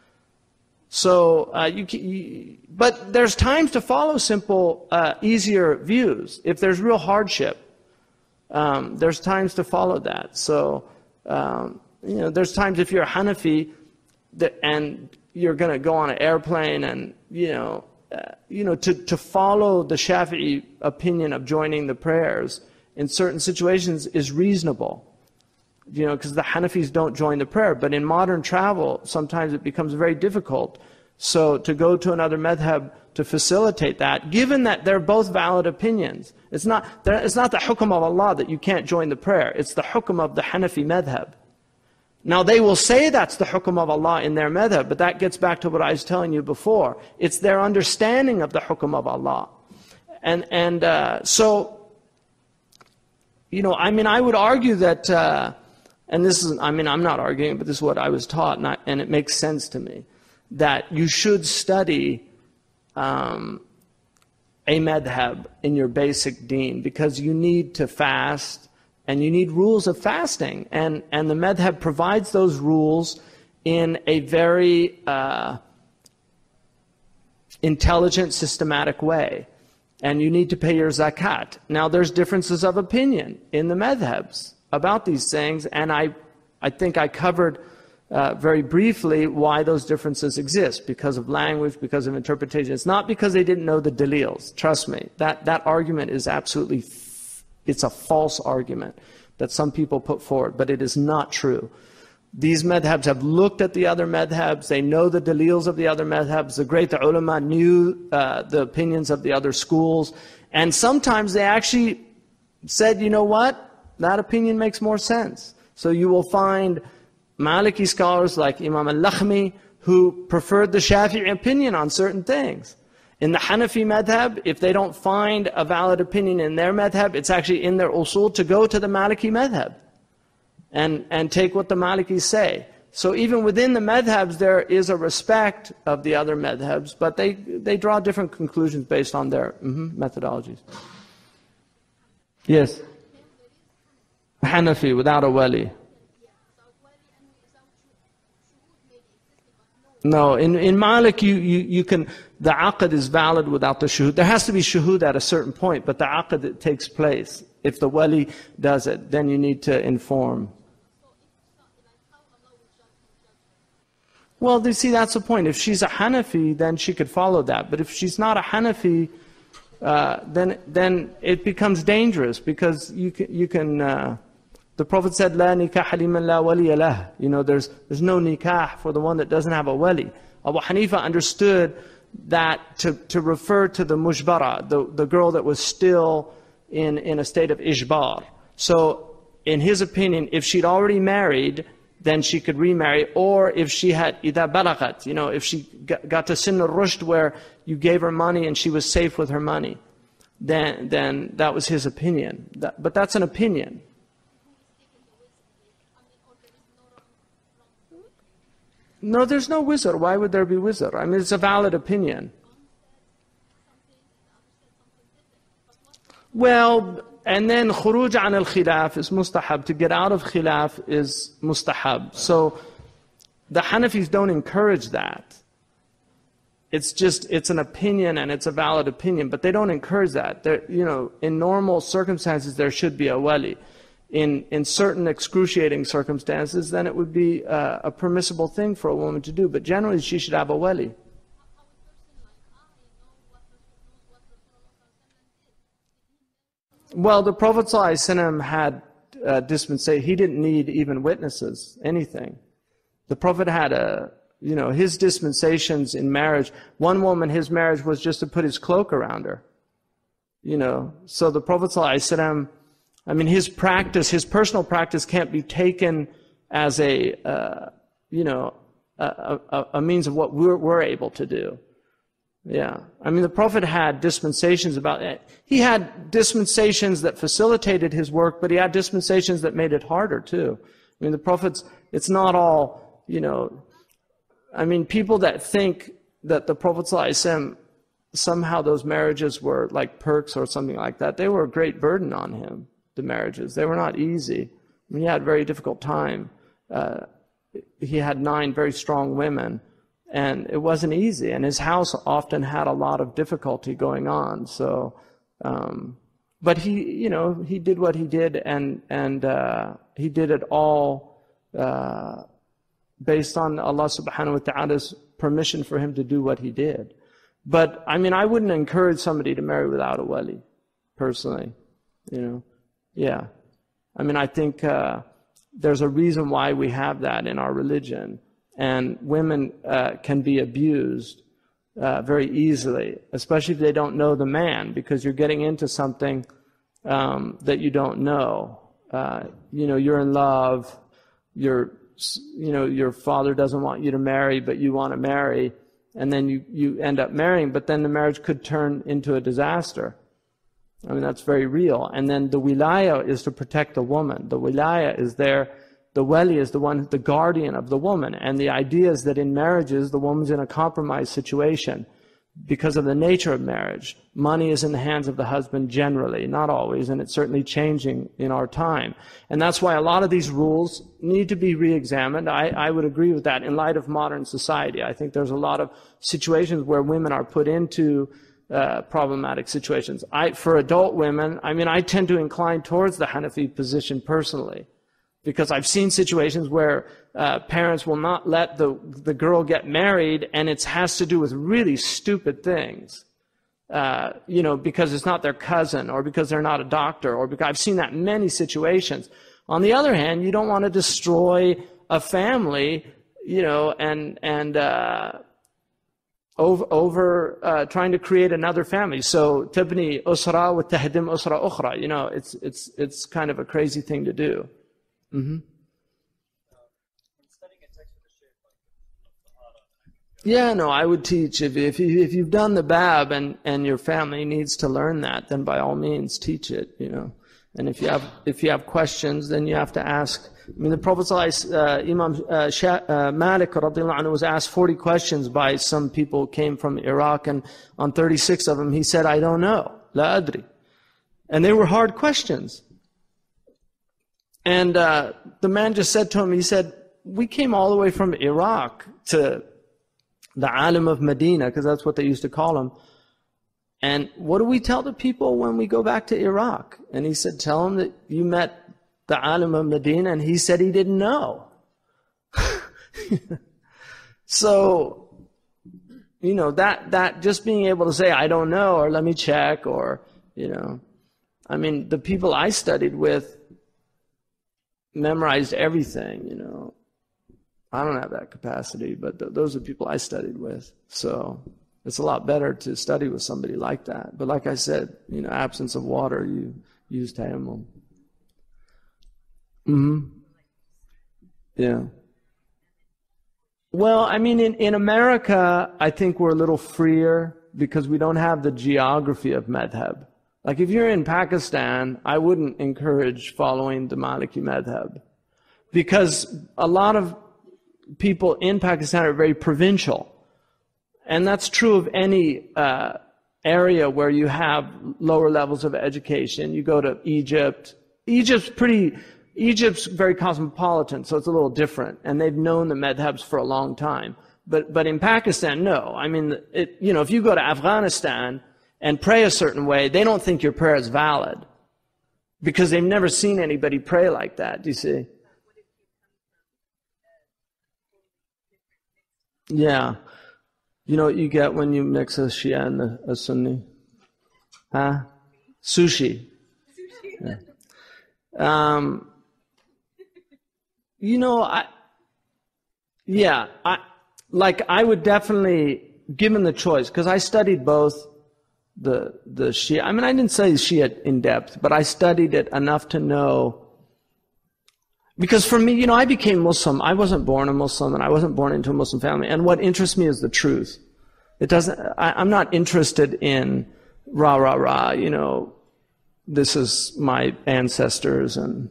So, uh, you, you, but there's times to follow simple, uh, easier views. If there's real hardship, um, there's times to follow that. So, um, you know, there's times if you're a Hanafi that, and you're going to go on an airplane and, you know, uh, you know, to, to follow the Shafi'i opinion of joining the prayers in certain situations is reasonable. You know, because the Hanafis don't join the prayer. But in modern travel, sometimes it becomes very difficult. So to go to another madhab to facilitate that, given that they're both valid opinions, it's not, it's not the hukm of Allah that you can't join the prayer. It's the hukm of the Hanafi madhab. Now they will say that's the hukm of Allah in their madhab, but that gets back to what I was telling you before. It's their understanding of the hukm of Allah. And, and uh, so, you know, I mean, I would argue that... Uh, And this is, I mean, I'm not arguing, but this is what I was taught, and, I, and it makes sense to me, that you should study um, a madhab in your basic deen, because you need to fast, and you need rules of fasting. And, and the madhab provides those rules in a very uh, intelligent, systematic way. And you need to pay your zakat. Now, there's differences of opinion in the madhabs about these things, and I, I think I covered uh, very briefly why those differences exist, because of language, because of interpretation. It's not because they didn't know the dalils. Trust me, that, that argument is absolutely, f it's a false argument that some people put forward, but it is not true. These madhabs have looked at the other madhabs, they know the dalils of the other madhabs, the great ulama knew uh, the opinions of the other schools, and sometimes they actually said, you know what? That opinion makes more sense. So you will find Maliki scholars like Imam al-Lakhmi, who preferred the Shafi'i opinion on certain things. In the Hanafi madhab, if they don't find a valid opinion in their madhab, it's actually in their usul to go to the Maliki madhab and, and take what the Malikis say. So even within the madhabs, there is a respect of the other madhabs, but they, they draw different conclusions based on their mm-hmm, methodologies. Yes? Hanafi without a wali. No, in, in Malik, you, you, you can, the aqd is valid without the shuhud. There has to be shuhud at a certain point, but the aqd that takes place, if the wali does it, then you need to inform. Well, you see, that's the point. If she's a Hanafi, then she could follow that. But if she's not a Hanafi, uh, then then it becomes dangerous, because you can, you can uh, the Prophet said, "La nikah liman la waliya lah." You know, there's there's no nikah for the one that doesn't have a wali. Abu Hanifa understood that to, to refer to the mujbara, the, the girl that was still in, in a state of ijbar. So, in his opinion, if she'd already married, then she could remarry, or if she had إِذَا بَلَغَتْ, you know, if she got, got to sin al-rushd where you gave her money and she was safe with her money, then, then that was his opinion. That, but that's an opinion. No, there's no wizard. Why would there be wizard? I mean, it's a valid opinion. Well, and then khuruj an al-khilaf is mustahab. To get out of khilaf is mustahab. So the Hanafis don't encourage that. It's just, it's an opinion and it's a valid opinion, but they don't encourage that. They're, you know, in normal circumstances, there should be a wali. In, in certain excruciating circumstances, then it would be uh, a permissible thing for a woman to do. But generally, she should have a wali. Well, the Prophet ﷺ had uh, dispensation. He didn't need even witnesses, anything. The Prophet had a, you know, his dispensations in marriage. One woman, his marriage was just to put his cloak around her. You know, so the Prophet ﷺ, I mean, his practice, his personal practice can't be taken as a, uh, you know, a, a, a means of what we're, we're able to do. Yeah. I mean, the Prophet had dispensations about it. He had dispensations that facilitated his work, but he had dispensations that made it harder too. I mean, the Prophet's, it's not all, you know, I mean, people that think that the Prophet ﷺ, somehow those marriages were like perks or something like that, they were a great burden on him. The marriages, they were not easy. I mean, he had a very difficult time. Uh, he had nine very strong women, and it wasn't easy. And his house often had a lot of difficulty going on. So, um, but he, you know, he did what he did, and and uh, he did it all uh, based on Allah Subhanahu wa Taala's permission for him to do what he did. But I mean, I wouldn't encourage somebody to marry without a wali, personally, you know. Yeah. I mean, I think uh, there's a reason why we have that in our religion. And women uh, can be abused uh, very easily, especially if they don't know the man, because you're getting into something um, that you don't know. Uh, you know, you're in love, you're, you know, your father doesn't want you to marry, but you want to marry, and then you, you end up marrying, but then the marriage could turn into a disaster. I mean, that's very real. And then the wilaya is to protect the woman. The wilaya is there. The wali is the one, the guardian of the woman. And the idea is that in marriages, the woman's in a compromised situation because of the nature of marriage. Money is in the hands of the husband generally, not always, and it's certainly changing in our time. And that's why a lot of these rules need to be re-examined. I, I would agree with that in light of modern society. I think there's a lot of situations where women are put into Uh, problematic situations. I, for adult women, I mean, I tend to incline towards the Hanafi position personally, because I've seen situations where uh, parents will not let the, the girl get married, and it has to do with really stupid things. Uh, you know, because it's not their cousin, or because they're not a doctor, or because I've seen that in many situations. On the other hand, you don't want to destroy a family, you know, and, and, uh, over, over uh, trying to create another family. So tabni usra wa tahdim usra ukhra. You know, it's it's it's kind of a crazy thing to do. Mm-hmm. Yeah, no, I would teach. If, if, you, if you've done the Bab and, and your family needs to learn that, then by all means teach it, you know. And if you have, if you have questions, then you have to ask. I mean, the Prophet uh, Imam uh, Shah, uh, Malik radiallahu anhu was asked forty questions by some people who came from Iraq, and on thirty-six of them he said, I don't know, la adri. And they were hard questions. And uh, the man just said to him, he said, we came all the way from Iraq to the alim of Medina, because that's what they used to call him. And what do we tell the people when we go back to Iraq? And he said, tell them that you met the alim of Medina, and he said he didn't know. So, you know, that, that just being able to say, I don't know, or let me check, or, you know, I mean, the people I studied with memorized everything, you know. I don't have that capacity, but th those are people I studied with. So it's a lot better to study with somebody like that. But like I said, you know, absence of water, you use tayammum. Mm-hmm. Yeah. Well, I mean, in, in America, I think we're a little freer because we don't have the geography of madhab. Like if you're in Pakistan, I wouldn't encourage following the Maliki madhab, because a lot of people in Pakistan are very provincial. And that's true of any uh, area where you have lower levels of education. You go to Egypt. Egypt's pretty, Egypt's very cosmopolitan, so it's a little different. And they've known the madhabs for a long time. But, but in Pakistan, no. I mean, it, you know, if you go to Afghanistan and pray a certain way, they don't think your prayer is valid because they've never seen anybody pray like that, do you see? Yeah. You know what you get when you mix a Shia and a, a Sunni? Huh? Sushi. Yeah. Um, you know, I, yeah, I, like I would definitely, given the choice, because I studied both the, the Shia. I mean, I didn't study Shia in depth, but I studied it enough to know. Because for me, you know, I became Muslim. I wasn't born a Muslim, and I wasn't born into a Muslim family. And what interests me is the truth. It doesn't, I, I'm not interested in rah, rah, rah, you know, this is my ancestors. And,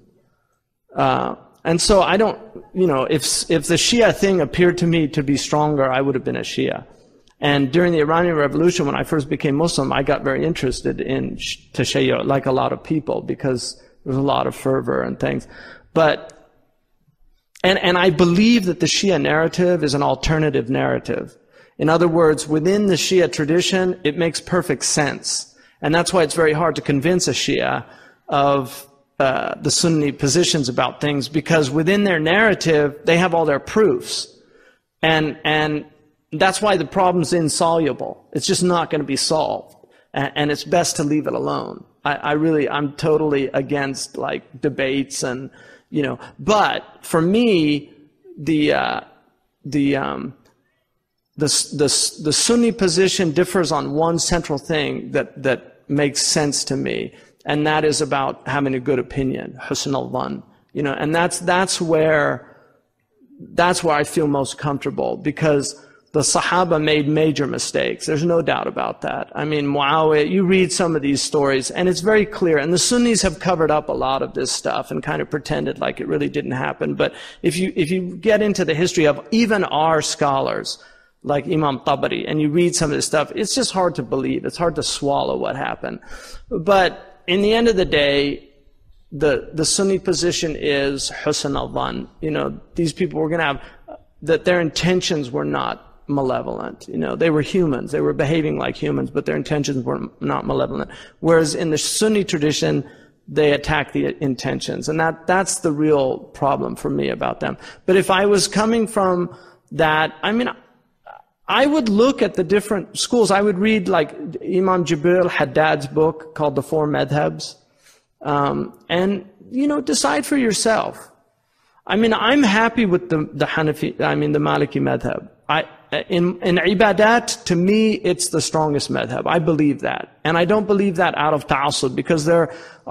uh, and so I don't, you know, if, if the Shia thing appeared to me to be stronger, I would have been a Shia. And during the Iranian Revolution, when I first became Muslim, I got very interested in Tashayyu', like a lot of people, because there was a lot of fervor and things. But, and, and I believe that the Shia narrative is an alternative narrative. In other words, within the Shia tradition, it makes perfect sense. And that's why it's very hard to convince a Shia of uh, the Sunni positions about things, because within their narrative, they have all their proofs. And, and that's why the problem's insoluble. It's just not going to be solved. And, and it's best to leave it alone. I, I really, I'm totally against like debates and, you know, but for me, the, uh, the, um, the, the, the Sunni position differs on one central thing that, that makes sense to me. And that is about having a good opinion, husn al-dhan, you know, and that's, that's where, that's where I feel most comfortable, because the Sahaba made major mistakes. There's no doubt about that. I mean, Muawiyah, you read some of these stories, and it's very clear. And the Sunnis have covered up a lot of this stuff and kind of pretended like it really didn't happen. But if you, if you get into the history of even our scholars, like Imam Tabari, and you read some of this stuff, it's just hard to believe. It's hard to swallow what happened. But in the end of the day, the, the Sunni position is husn al-dhan. You know, these people were going to have, that their intentions were not malevolent. You know, they were humans. They were behaving like humans, but their intentions were not malevolent. Whereas in the Sunni tradition, they attack the intentions. And that, that's the real problem for me about them. But if I was coming from that, I mean, I would look at the different schools. I would read like Imam Jibril Haddad's book called The Four Madhabs. Um, and, you know, decide for yourself. I mean, I'm happy with the, the Hanafi, I mean, the Maliki madhab. I, in, in ibadat, to me, it's the strongest madhab. I believe that. And I don't believe that out of ta'assub, because there are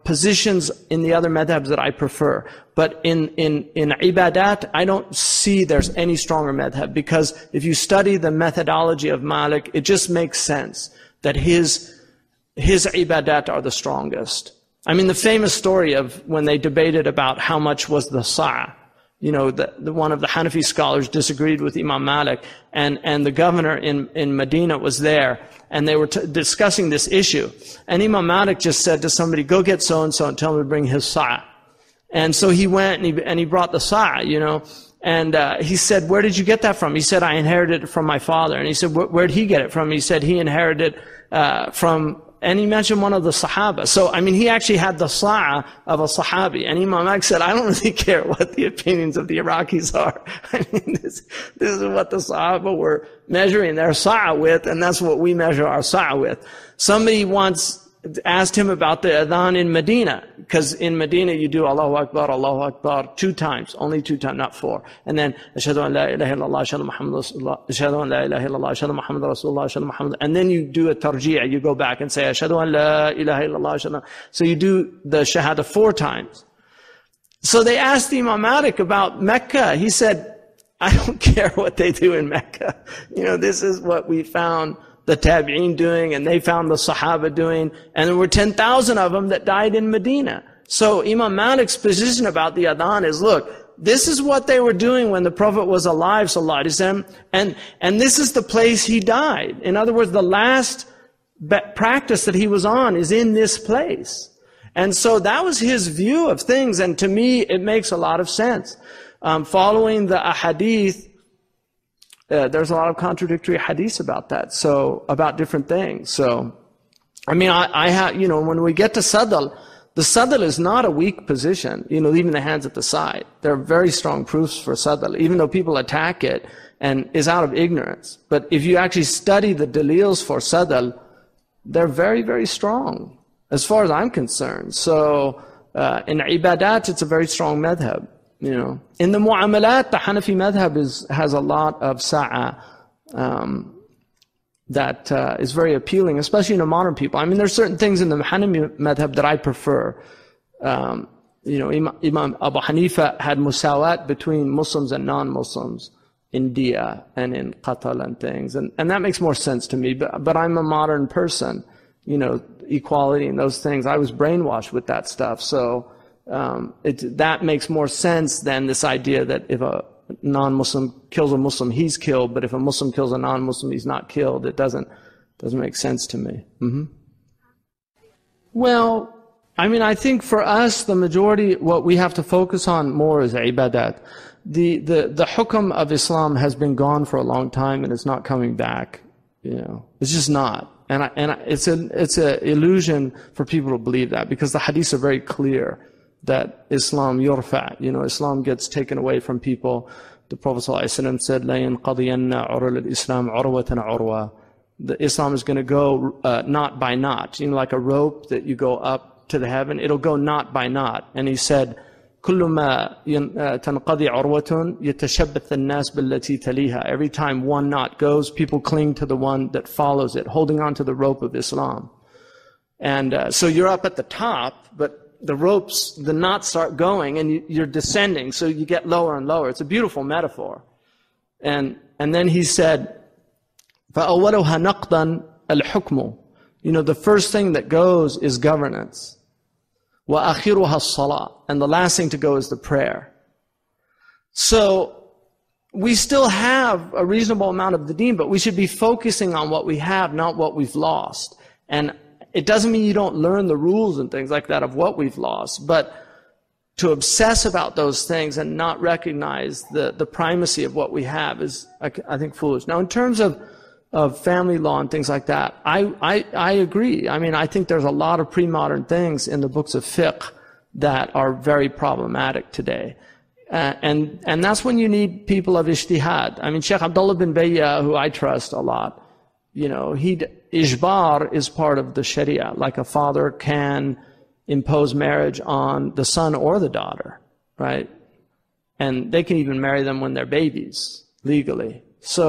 positions in the other madhabs that I prefer. But in, in, in ibadat, I don't see there's any stronger madhab, because if you study the methodology of Malik, it just makes sense that his, his ibadat are the strongest. I mean, the famous story of when they debated about how much was the sa', you know, the, the, one of the Hanafi scholars disagreed with Imam Malik, and, and the governor in, in Medina was there, and they were t discussing this issue. And Imam Malik just said to somebody, go get so-and-so and tell him to bring his sa'. And so he went and he, and he brought the sa', you know, and uh, he said, where did you get that from? He said, I inherited it from my father. And he said, where did he get it from? He said, he inherited uh, from... And he mentioned one of the Sahaba. So, I mean, he actually had the sa' of a Sahabi. And Imam Malik said, I don't really care what the opinions of the Iraqis are. I mean, this, this is what the Sahaba were measuring their sa' with, and that's what we measure our sa' with. Somebody once asked him about the adhan in Medina, because in Medina you do Allahu Akbar, Allahu Akbar two times, only two times, not four. And then Ashhadu an la ilaha illallah, Ashhadu Muhammad Rasulullah, Ashhadu an la ilaha illallah, Ashhadu Muhammad Rasulullah, Ashhadu Muhammad. And then you do a tarji', you go back and say Ashhadu an la ilaha illallah, Ashhadu. So you do the shahada four times. So they asked Imam Malik about Mecca. He said, I don't care what they do in Mecca. You know, this is what we found the Tabi'een doing, and they found the Sahaba doing, and there were ten thousand of them that died in Medina. So Imam Malik's position about the adhan is, look, this is what they were doing when the Prophet was alive, sallallahu alaihi wasallam, and, and this is the place he died. In other words, the last practice that he was on is in this place. And so that was his view of things, and to me, it makes a lot of sense. Um, following the ahadith, Uh, there's a lot of contradictory hadiths about that, so, about different things. So, I mean, I, I have, you know, when we get to sadal, the sadal is not a weak position, you know, leaving the hands at the side. There are very strong proofs for sadal, even though people attack it and is out of ignorance. But if you actually study the dalils for sadal, they're very, very strong, as far as I'm concerned. So, uh, in ibadat, it's a very strong madhab. You know, in the mu'amalat, the Hanafi madhab is, has a lot of sa'a um, that uh, is very appealing, especially to modern people. I mean, there's certain things in the Hanafi madhab that I prefer. Um, you know, Imam, Imam Abu Hanifa had musawat between Muslims and non-Muslims in diya and in qatl and things, and, and that makes more sense to me. But, but I'm a modern person, you know, equality and those things. I was brainwashed with that stuff, so Um, it, that makes more sense than this idea that if a non-Muslim kills a Muslim, he's killed, but if a Muslim kills a non-Muslim, he's not killed. It doesn't, doesn't make sense to me. Mm-hmm. Well, I mean, I think for us, the majority, what we have to focus on more is ibadat. The, the, the hukm of Islam has been gone for a long time, and it's not coming back. You know, it's just not. And, I, and I, it's a, it's an illusion for people to believe that, because the hadiths are very clear that Islam yurfa, you know, Islam gets taken away from people. The Prophet ﷺ said, لَا يَنْقَضِيَنَّ عُرُوَ الْإِسْلَامِ عُرْوَةً عُرْوَةً. The Islam is going to go uh, knot by knot, you know, like a rope that you go up to the heaven. It'll go knot by knot. And he said, كُلُّ مَا تَنْقَضِي عُرْوَةٌ يَتَشَبَّثَ النَّاسِ بِالَّتِي تَلِيهَا. Every time one knot goes, people cling to the one that follows it, holding on to the rope of Islam. And uh, so you're up at the top, but the ropes, the knots start going, and you, you're descending, so you get lower and lower. It's a beautiful metaphor. And and then he said, فَأَوَّلُهَا نَقْضًا الْحُكْمُ. You know, the first thing that goes is governance. وَأَخِرُهَا الصَّلَاةِ. And the last thing to go is the prayer. So, we still have a reasonable amount of the deen, but we should be focusing on what we have, not what we've lost. And it doesn't mean you don't learn the rules and things like that of what we've lost, but to obsess about those things and not recognize the, the primacy of what we have is, I, I think, foolish. Now, in terms of, of family law and things like that, I, I, I agree. I mean, I think there's a lot of pre-modern things in the books of fiqh that are very problematic today. Uh, and, and that's when you need people of ijtihad. I mean, Sheikh Abdullah bin Bayya, who I trust a lot, you know, he, ijbar is part of the sharia, like a father can impose marriage on the son or the daughter, right? And they can even marry them when they're babies, legally. So,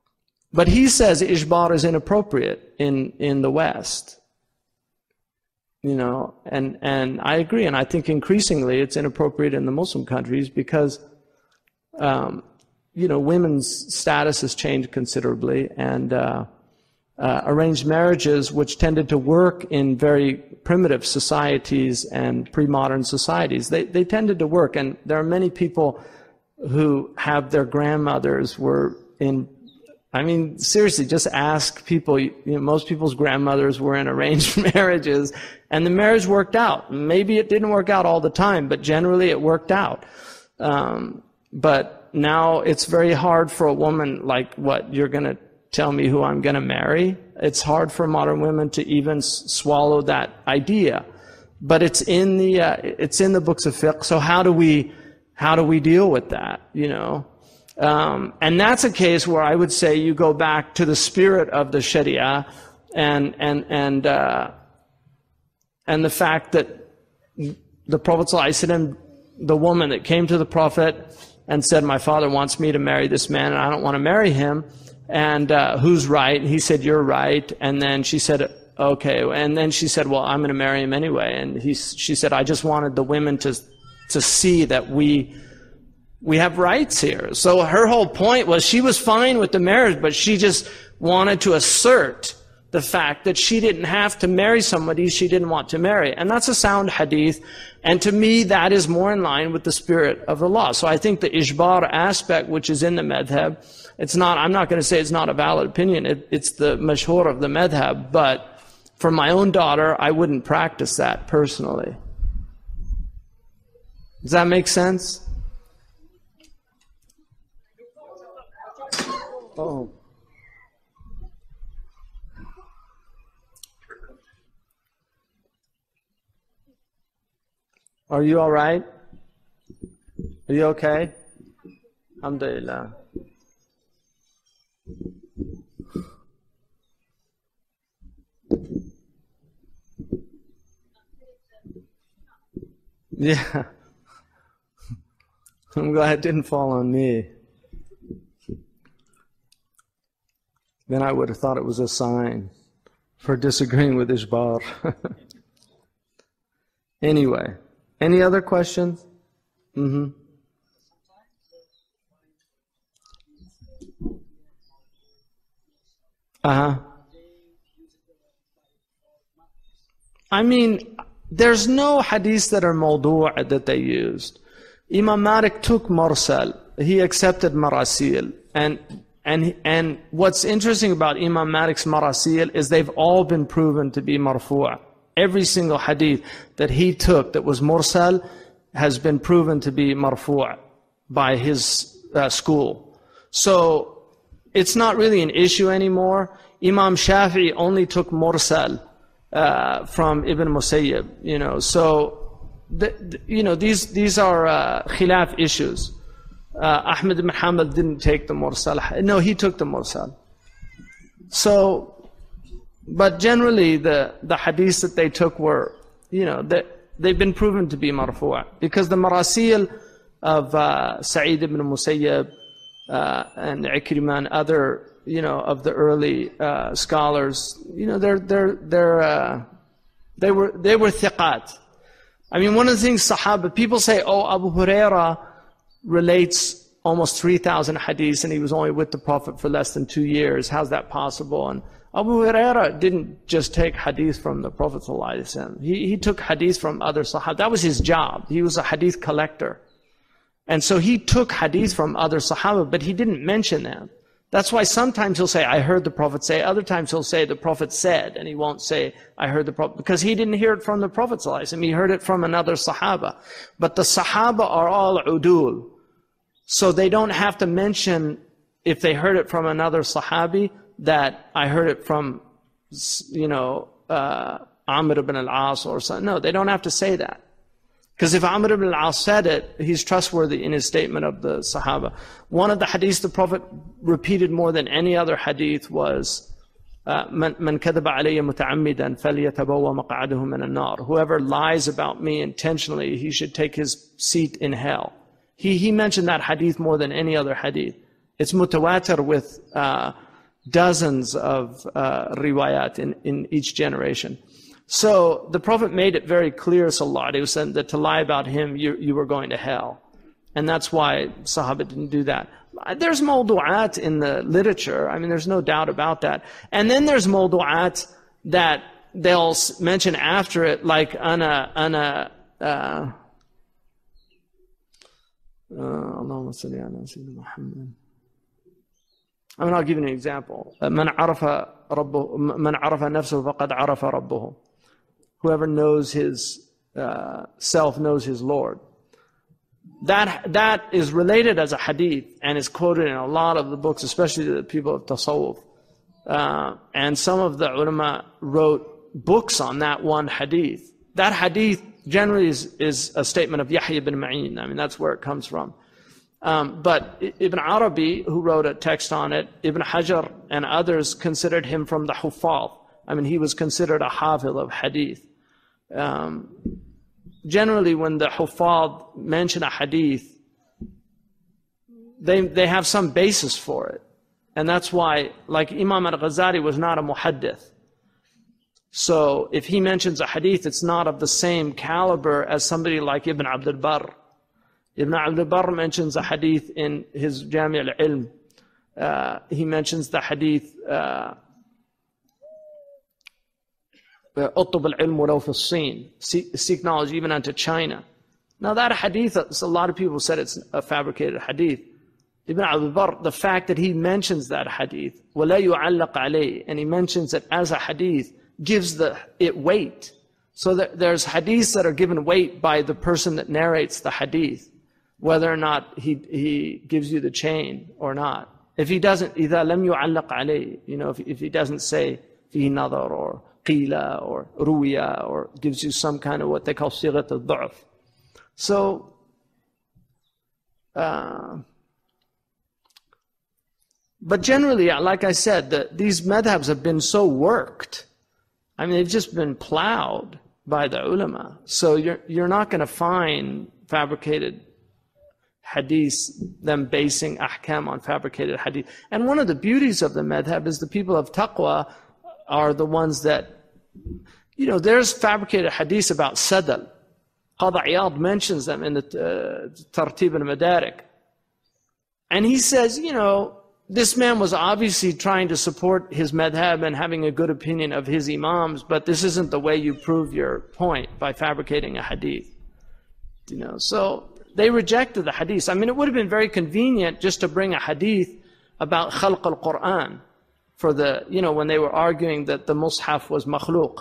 but he says ijbar is inappropriate in, in the West. You know, and, and I agree, and I think increasingly it's inappropriate in the Muslim countries because, um, you know, women's status has changed considerably, and uh, uh, arranged marriages, which tended to work in very primitive societies and pre-modern societies, they, they tended to work, and there are many people who have their grandmothers were in, I mean, seriously, just ask people, you know, most people's grandmothers were in arranged marriages, and the marriage worked out. Maybe it didn't work out all the time, but generally it worked out. Um, but now it's very hard for a woman, like, what, you're going to tell me who I'm going to marry? It's hard for modern women to even s- swallow that idea. But it's in the, uh, it's in the books of fiqh, so how do we, how do we deal with that, you know? Um, and that's a case where I would say you go back to the spirit of the Sharia and and and uh, and the fact that the Prophet ﷺ, the woman that came to the Prophet and said, "My father wants me to marry this man, and I don't want to marry him," and uh, who's right? And he said, "You're right." And then she said, "Okay." And then she said, "Well, I'm going to marry him anyway." And he, she said, "I just wanted the women to to see that we." We have rights here. So her whole point was she was fine with the marriage, but she just wanted to assert the fact that she didn't have to marry somebody she didn't want to marry. And that's a sound hadith. And to me, that is more in line with the spirit of the law. So I think the ijbar aspect, which is in the madhab, it's not, I'm not going to say it's not a valid opinion. It, it's the mashhur of the madhab. But for my own daughter, I wouldn't practice that personally. Does that make sense? Oh. Are you all right? Are you okay? Alhamdulillah. Yeah. I'm glad it didn't fall on me. Then I would have thought it was a sign for disagreeing with Ishbar. Anyway, any other questions? Mm-hmm. Uh-huh. I mean, there's no hadiths that are mawdu' that they used. Imam Malik took mursal. He accepted marasil. And And, and what's interesting about Imam Malik's marasil is they've all been proven to be marfu'. Every single hadith that he took that was mursal has been proven to be marfu' by his uh, school. So it's not really an issue anymore. Imam Shafi'i only took mursal uh, from Ibn Musayyib, you know. So, the, the, you know, these, these are uh, khilaf issues. Uh, Ahmed ibn Hanbal didn't take the mursal. No, he took the mursal. So, but generally the, the hadiths that they took were, you know, they, they've been proven to be marfu'. Because the marasil of uh, Sa'id ibn Musayyib uh, and Ikrimah and other, you know, of the early uh, scholars, you know, they're, they're, they're, uh, they were, they were thiqat. I mean, one of the things Sahaba, people say, oh, Abu Huraira relates almost three thousand hadiths and he was only with the Prophet for less than two years. How's that possible? And Abu Huraira didn't just take hadith from the Prophet ﷺ. He, he took hadith from other Sahaba. That was his job. He was a hadith collector. And so he took hadith from other Sahaba, but he didn't mention them. That's why sometimes he'll say, I heard the Prophet say. Other times he'll say, the Prophet said. And he won't say, I heard the Prophet. Because he didn't hear it from the Prophet ﷺ. He heard it from another Sahaba. But the Sahaba are all udul. So they don't have to mention, if they heard it from another Sahabi, that I heard it from, you know, uh, Amr ibn al-As or something. No, they don't have to say that. Because if Amr ibn al-As said it, he's trustworthy in his statement of the Sahaba. One of the hadiths the Prophet repeated more than any other hadith was, من كذب علي متعمدا فليتبوأ مقعده من النار. Whoever lies about me intentionally, he should take his seat in hell. He, he mentioned that hadith more than any other hadith. It's mutawatir with uh, dozens of uh, riwayat in, in each generation. So the Prophet made it very clear, sallallahu alaihi wasallam, that to lie about him, you, you were going to hell. And that's why Sahaba didn't do that. There's mawdu'at in the literature. I mean, there's no doubt about that. And then there's mawdu'at that they'll mention after it, like ana, ana, uh, Allahumma salli ala Sayyidina Muhammad. I mean, I'll give you an example. Man arafa rabbuhu, man arafa nafsuhu faqad arafa rabbuhu. Whoever knows his uh, self knows his Lord. That, that is related as a hadith and is quoted in a lot of the books, especially the people of Tasawwuf. Uh, and some of the ulama wrote books on that one hadith. That hadith generally is, is a statement of Yahya ibn Ma'in. I mean, that's where it comes from. Um, but Ibn Arabi, who wrote a text on it, Ibn Hajar and others considered him from the Huffaz. I mean, he was considered a hafidh of hadith. Um, generally, when the Huffaz mention a hadith, they, they have some basis for it. And that's why, like Imam al-Ghazali was not a muhaddith. So if he mentions a hadith, it's not of the same caliber as somebody like Ibn Abd al-Barr. Ibn Abd al-Barr mentions a hadith in his Jami' al-Ilm. Uh, he mentions the hadith, uh, اطلب العلم ولو في الصين, seek knowledge even unto China. Now that hadith, a lot of people said it's a fabricated hadith. Ibn Abd al-Barr, the fact that he mentions that hadith, وَلَا يُعَلَّقْ عَلَيْهِ, and he mentions it as a hadith, gives the, it weight. So that there's hadiths that are given weight by the person that narrates the hadith, whether or not he, he gives you the chain or not. If he doesn't, إِذَا لَمْ يُعَلَّقْ عَلَيْهِ, you know, if, if he doesn't say فِيهِ نَظَرْ or قِيلَ or رُوِيَ or gives you some kind of what they call صِغَةُ الضُّعْف. So, uh, but generally, like I said, the, these madhabs have been so worked. I mean, they've just been plowed by the ulama. So you're, you're not going to find fabricated hadiths, them basing ahkam on fabricated hadith. And one of the beauties of the madhab is the people of taqwa are the ones that, you know, there's fabricated hadiths about sadal. Qadi Iyad mentions them in the uh, Tartib al-Madarik. And he says, you know, this man was obviously trying to support his madhab and having a good opinion of his imams, but this isn't the way you prove your point, by fabricating a hadith. You know, so they rejected the hadith. I mean, it would have been very convenient just to bring a hadith about khalq al-Quran for the, you know, when they were arguing that the mushaf was makhluq.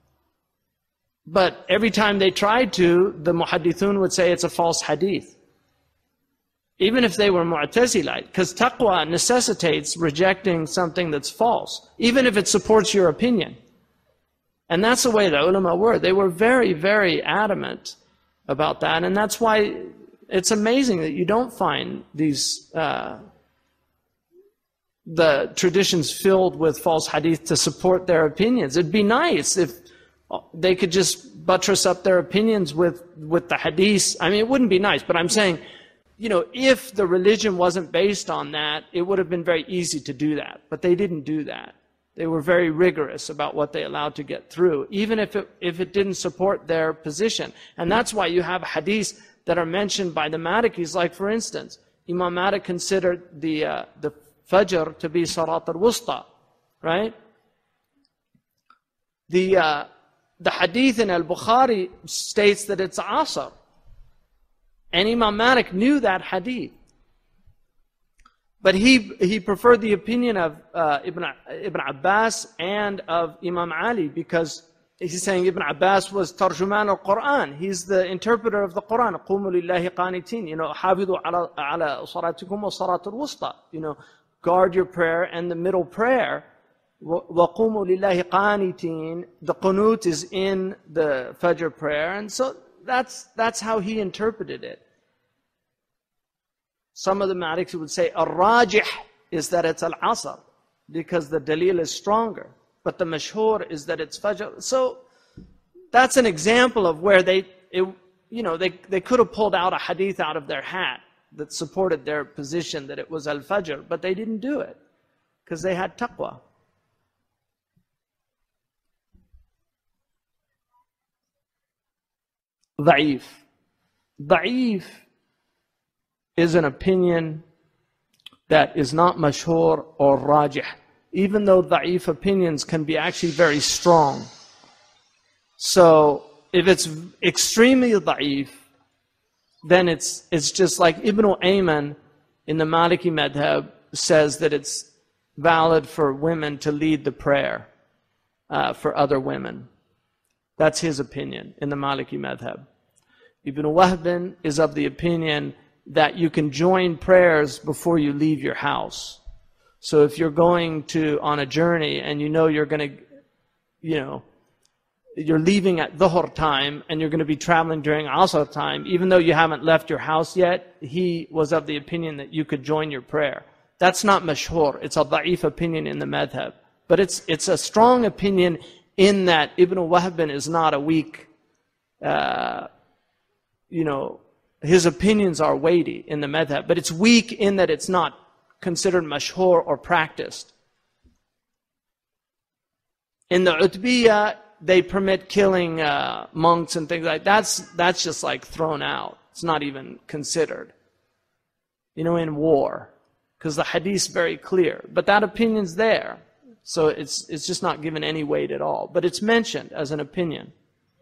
But every time they tried to, the muhaddithun would say it's a false hadith. Even if they were Mu'tazilite, because taqwa necessitates rejecting something that's false, even if it supports your opinion. And that's the way the ulama were. They were very, very adamant about that. And that's why it's amazing that you don't find these, uh, the traditions filled with false hadith to support their opinions. It'd be nice if they could just buttress up their opinions with, with the hadith. I mean, it wouldn't be nice, but I'm saying, you know, if the religion wasn't based on that, it would have been very easy to do that. But they didn't do that. They were very rigorous about what they allowed to get through, even if it, if it didn't support their position. And that's why you have hadiths that are mentioned by the Malikis. Like, for instance, Imam Malik considered the, uh, the Fajr to be Salat al-Wusta, right? The, uh, the hadith in al-Bukhari states that it's Asr. And Imam Malik knew that hadith. But he, he preferred the opinion of uh, Ibn, Ibn Abbas and of Imam Ali, because he's saying Ibn Abbas was tarjuman al-Quran. He's the interpreter of the Quran. قُومُوا لِلَّهِ قَانِتِينَ. You know, حَافِظُوا عَلَى, عَلَى صَلَاتِكُمْ وَصَلَاةُ الْوُسْطَى. You know, guard your prayer and the middle prayer. وَقُومُوا لِلَّهِ قَانِتِينَ. The qunut is in the Fajr prayer. And so That's, that's how he interpreted it. Some of the Maliks would say, al-rajih is that it's al-asr, because the dalil is stronger. But the mashhur is that it's fajr. So that's an example of where they, it, you know, they, they could have pulled out a hadith out of their hat that supported their position that it was al-fajr, but they didn't do it, because they had taqwa. da'if. Da'if is an opinion that is not mashhur or rajih, even though da'if opinions can be actually very strong. So if it's extremely da'if, then it's, it's just like Ibn Ayman in the Maliki madhab says that it's valid for women to lead the prayer uh, for other women. That's his opinion in the Maliki madhab. Ibn Wahb is of the opinion that you can join prayers before you leave your house. So if you're going to on a journey and you know you're going to, you know, you're leaving at Dhuhr time and you're going to be traveling during Asr time, even though you haven't left your house yet, he was of the opinion that you could join your prayer. That's not mashhur. It's a da'if opinion in the madhab. But it's, it's a strong opinion in that Ibn Wahb is not a weak, uh, you know, his opinions are weighty in the madhab. But it's weak in that it's not considered mashhur or practiced. In the Utbiyah, they permit killing uh, monks and things like that. That's, that's just like thrown out. It's not even considered. You know, in war. Because the hadith's very clear. But that opinion's there. So it's, it's just not given any weight at all. But it's mentioned as an opinion.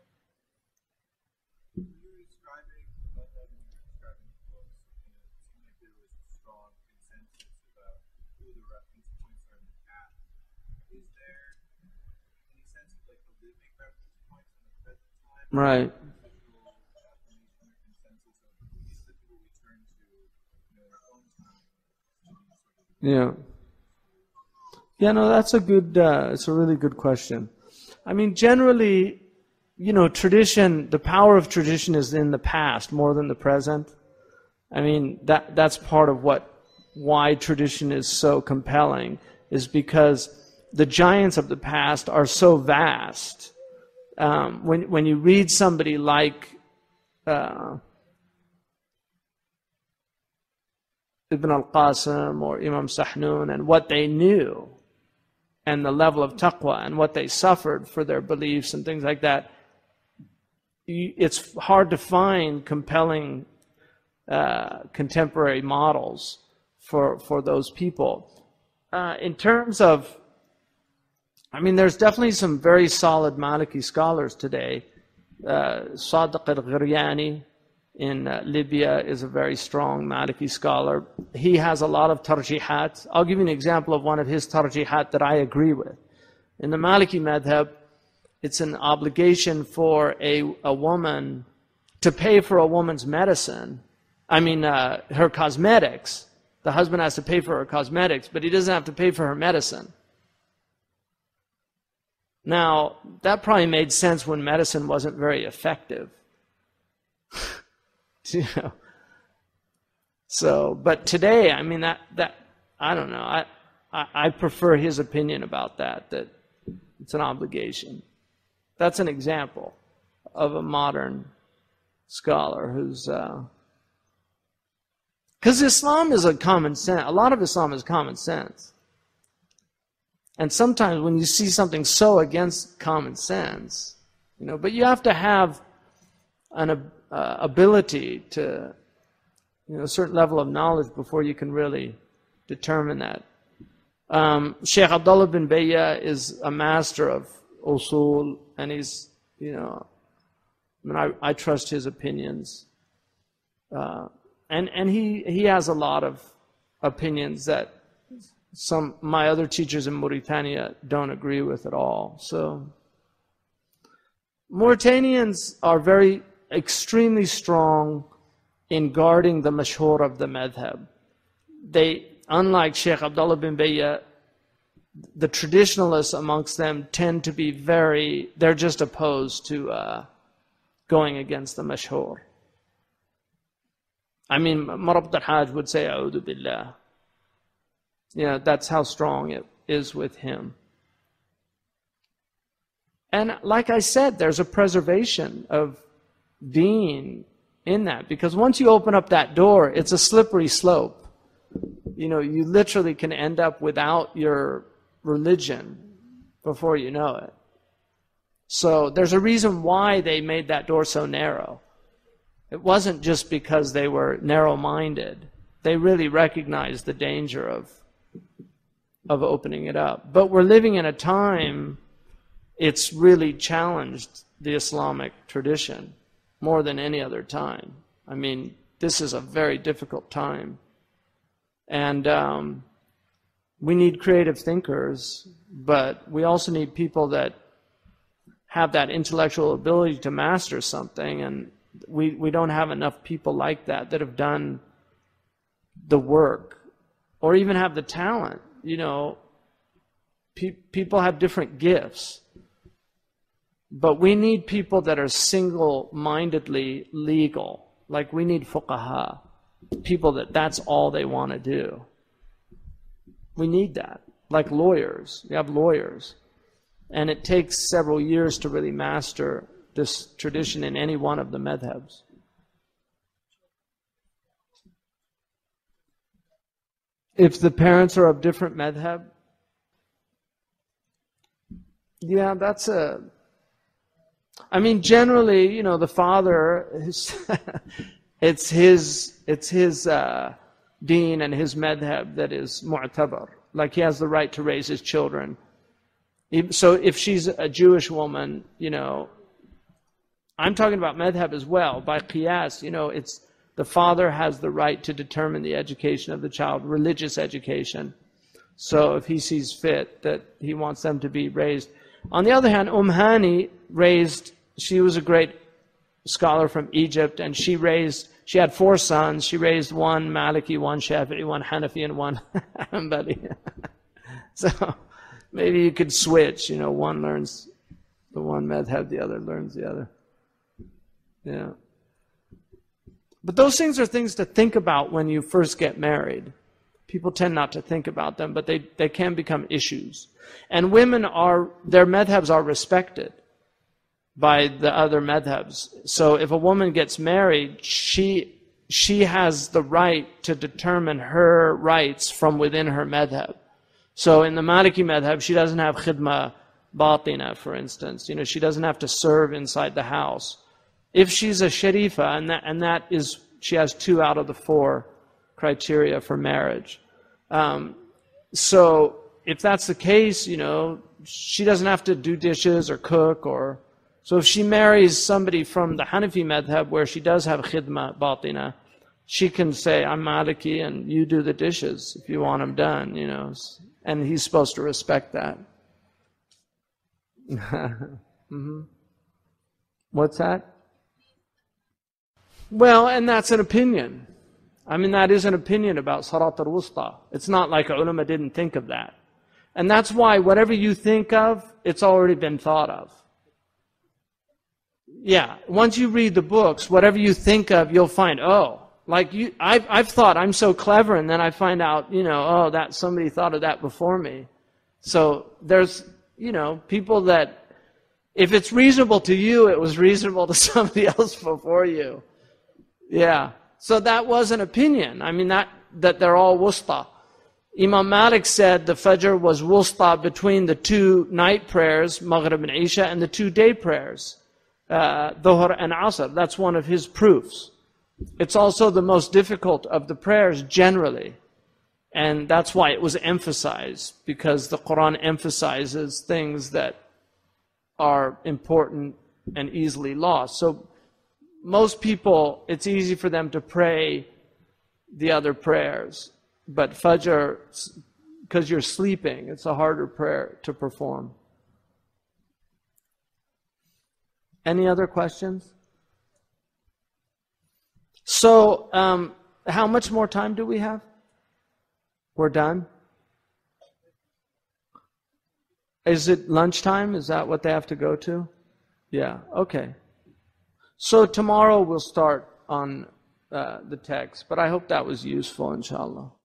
Right. Yeah. Yeah, no, that's a good, uh, it's a really good question. I mean, generally, you know, tradition, the power of tradition is in the past more than the present. I mean, that that's part of what, why tradition is so compelling, is because the giants of the past are so vast. Um, when when you read somebody like uh, Ibn al-Qasim or Imam Sahnun and what they knew and the level of taqwa and what they suffered for their beliefs and things like that, it's hard to find compelling uh, contemporary models for, for those people. Uh, in terms of I mean, there's definitely some very solid Maliki scholars today. Uh, Sadiq al-Ghiryani in uh, Libya is a very strong Maliki scholar. He has a lot of tarjihat. I'll give you an example of one of his tarjihat that I agree with. In the Maliki madhab, it's an obligation for a, a woman to pay for a woman's medicine. I mean, uh, her cosmetics. The husband has to pay for her cosmetics, but he doesn't have to pay for her medicine. Now, that probably made sense when medicine wasn't very effective. You know? So, but today, I mean, that, that I don't know. I, I, I prefer his opinion about that, that it's an obligation. That's an example of a modern scholar who's... Because uh, Islam is a common sense. A lot of Islam is common sense. And sometimes when you see something so against common sense, you know, but you have to have an uh, ability to, you know, a certain level of knowledge before you can really determine that. Um, Sheikh Abdullah bin Bayya is a master of usul, and he's, you know, I mean, I, I trust his opinions. Uh, and, and he, he has a lot of opinions that some my other teachers in Mauritania don't agree with at all. So Mauritanians are very extremely strong in guarding the mashhur of the madhab. They, unlike Sheikh Abdullah bin Bayya, the traditionalists amongst them tend to be very, they're just opposed to uh, going against the mashhur. I mean, Marabt al-Hajj would say, A'udhu billah. You know, that's how strong it is with him. And like I said, there's a preservation of deen in that. Because once you open up that door, it's a slippery slope. You know, you literally can end up without your religion before you know it. So there's a reason why they made that door so narrow. It wasn't just because they were narrow-minded. They really recognized the danger of, of opening it up. But we're living in a time, it's really challenged the Islamic tradition more than any other time. I mean, this is a very difficult time. And um, we need creative thinkers, but we also need people that have that intellectual ability to master something, and we, we don't have enough people like that that have done the work or even have the talent. You know, pe people have different gifts, but we need people that are single-mindedly legal. Like we need fuqaha, people that that's all they want to do. We need that. Like lawyers, we have lawyers. And it takes several years to really master this tradition in any one of the madhabs. If the parents are of different madhab, yeah, that's a, I mean, generally, you know, the father, is it's his, it's his uh, deen and his madhab that is mu'tabar. Like he has the right to raise his children. So if she's a Jewish woman, you know, I'm talking about madhab as well. By qiyas, you know, it's the father has the right to determine the education of the child, religious education. So if he sees fit that he wants them to be raised. On the other hand, Hani raised, she was a great scholar from Egypt, and she raised, she had four sons. She raised one Maliki, one Shafi'i, one Hanafi, and one Hanbali. So maybe you could switch, you know, one learns the one madhab, the other learns the other. Yeah. But those things are things to think about when you first get married. People tend not to think about them, but they, they can become issues. And women are, their madhabs are respected by the other madhabs. So if a woman gets married, she, she has the right to determine her rights from within her madhab. So in the Maliki madhab, she doesn't have khidma batina, for instance. You know, she doesn't have to serve inside the house. If she's a sharifa, and that, and that is, she has two out of the four criteria for marriage. Um, so if that's the case, you know, she doesn't have to do dishes or cook. Or so if she marries somebody from the Hanafi madhab where she does have khidma batina, she can say, I'm Maliki and you do the dishes if you want them done, you know. And he's supposed to respect that. Mm-hmm. What's that? Well, and that's an opinion. I mean, that is an opinion about Salat al-Wusta. It's not like ulama didn't think of that. And that's why whatever you think of, it's already been thought of. Yeah, once you read the books, whatever you think of, you'll find, oh, like you, I've, I've thought I'm so clever, and then I find out, you know, oh, that somebody thought of that before me. So there's, you know, people that, if it's reasonable to you, it was reasonable to somebody else before you. Yeah. So that was an opinion. I mean, that, that they're all wusta. Imam Malik said the Fajr was wusta between the two night prayers, Maghrib and Isha, and the two day prayers, uh, Dhuhr and Asr. That's one of his proofs. It's also the most difficult of the prayers generally. And that's why it was emphasized, because the Quran emphasizes things that are important and easily lost. So most people, it's easy for them to pray the other prayers. But Fajr, because you're sleeping, it's a harder prayer to perform. Any other questions? So, um, how much more time do we have? We're done? Is it lunchtime? Is that what they have to go to? Yeah, okay. So tomorrow we'll start on uh, the text, but I hope that was useful, inshallah.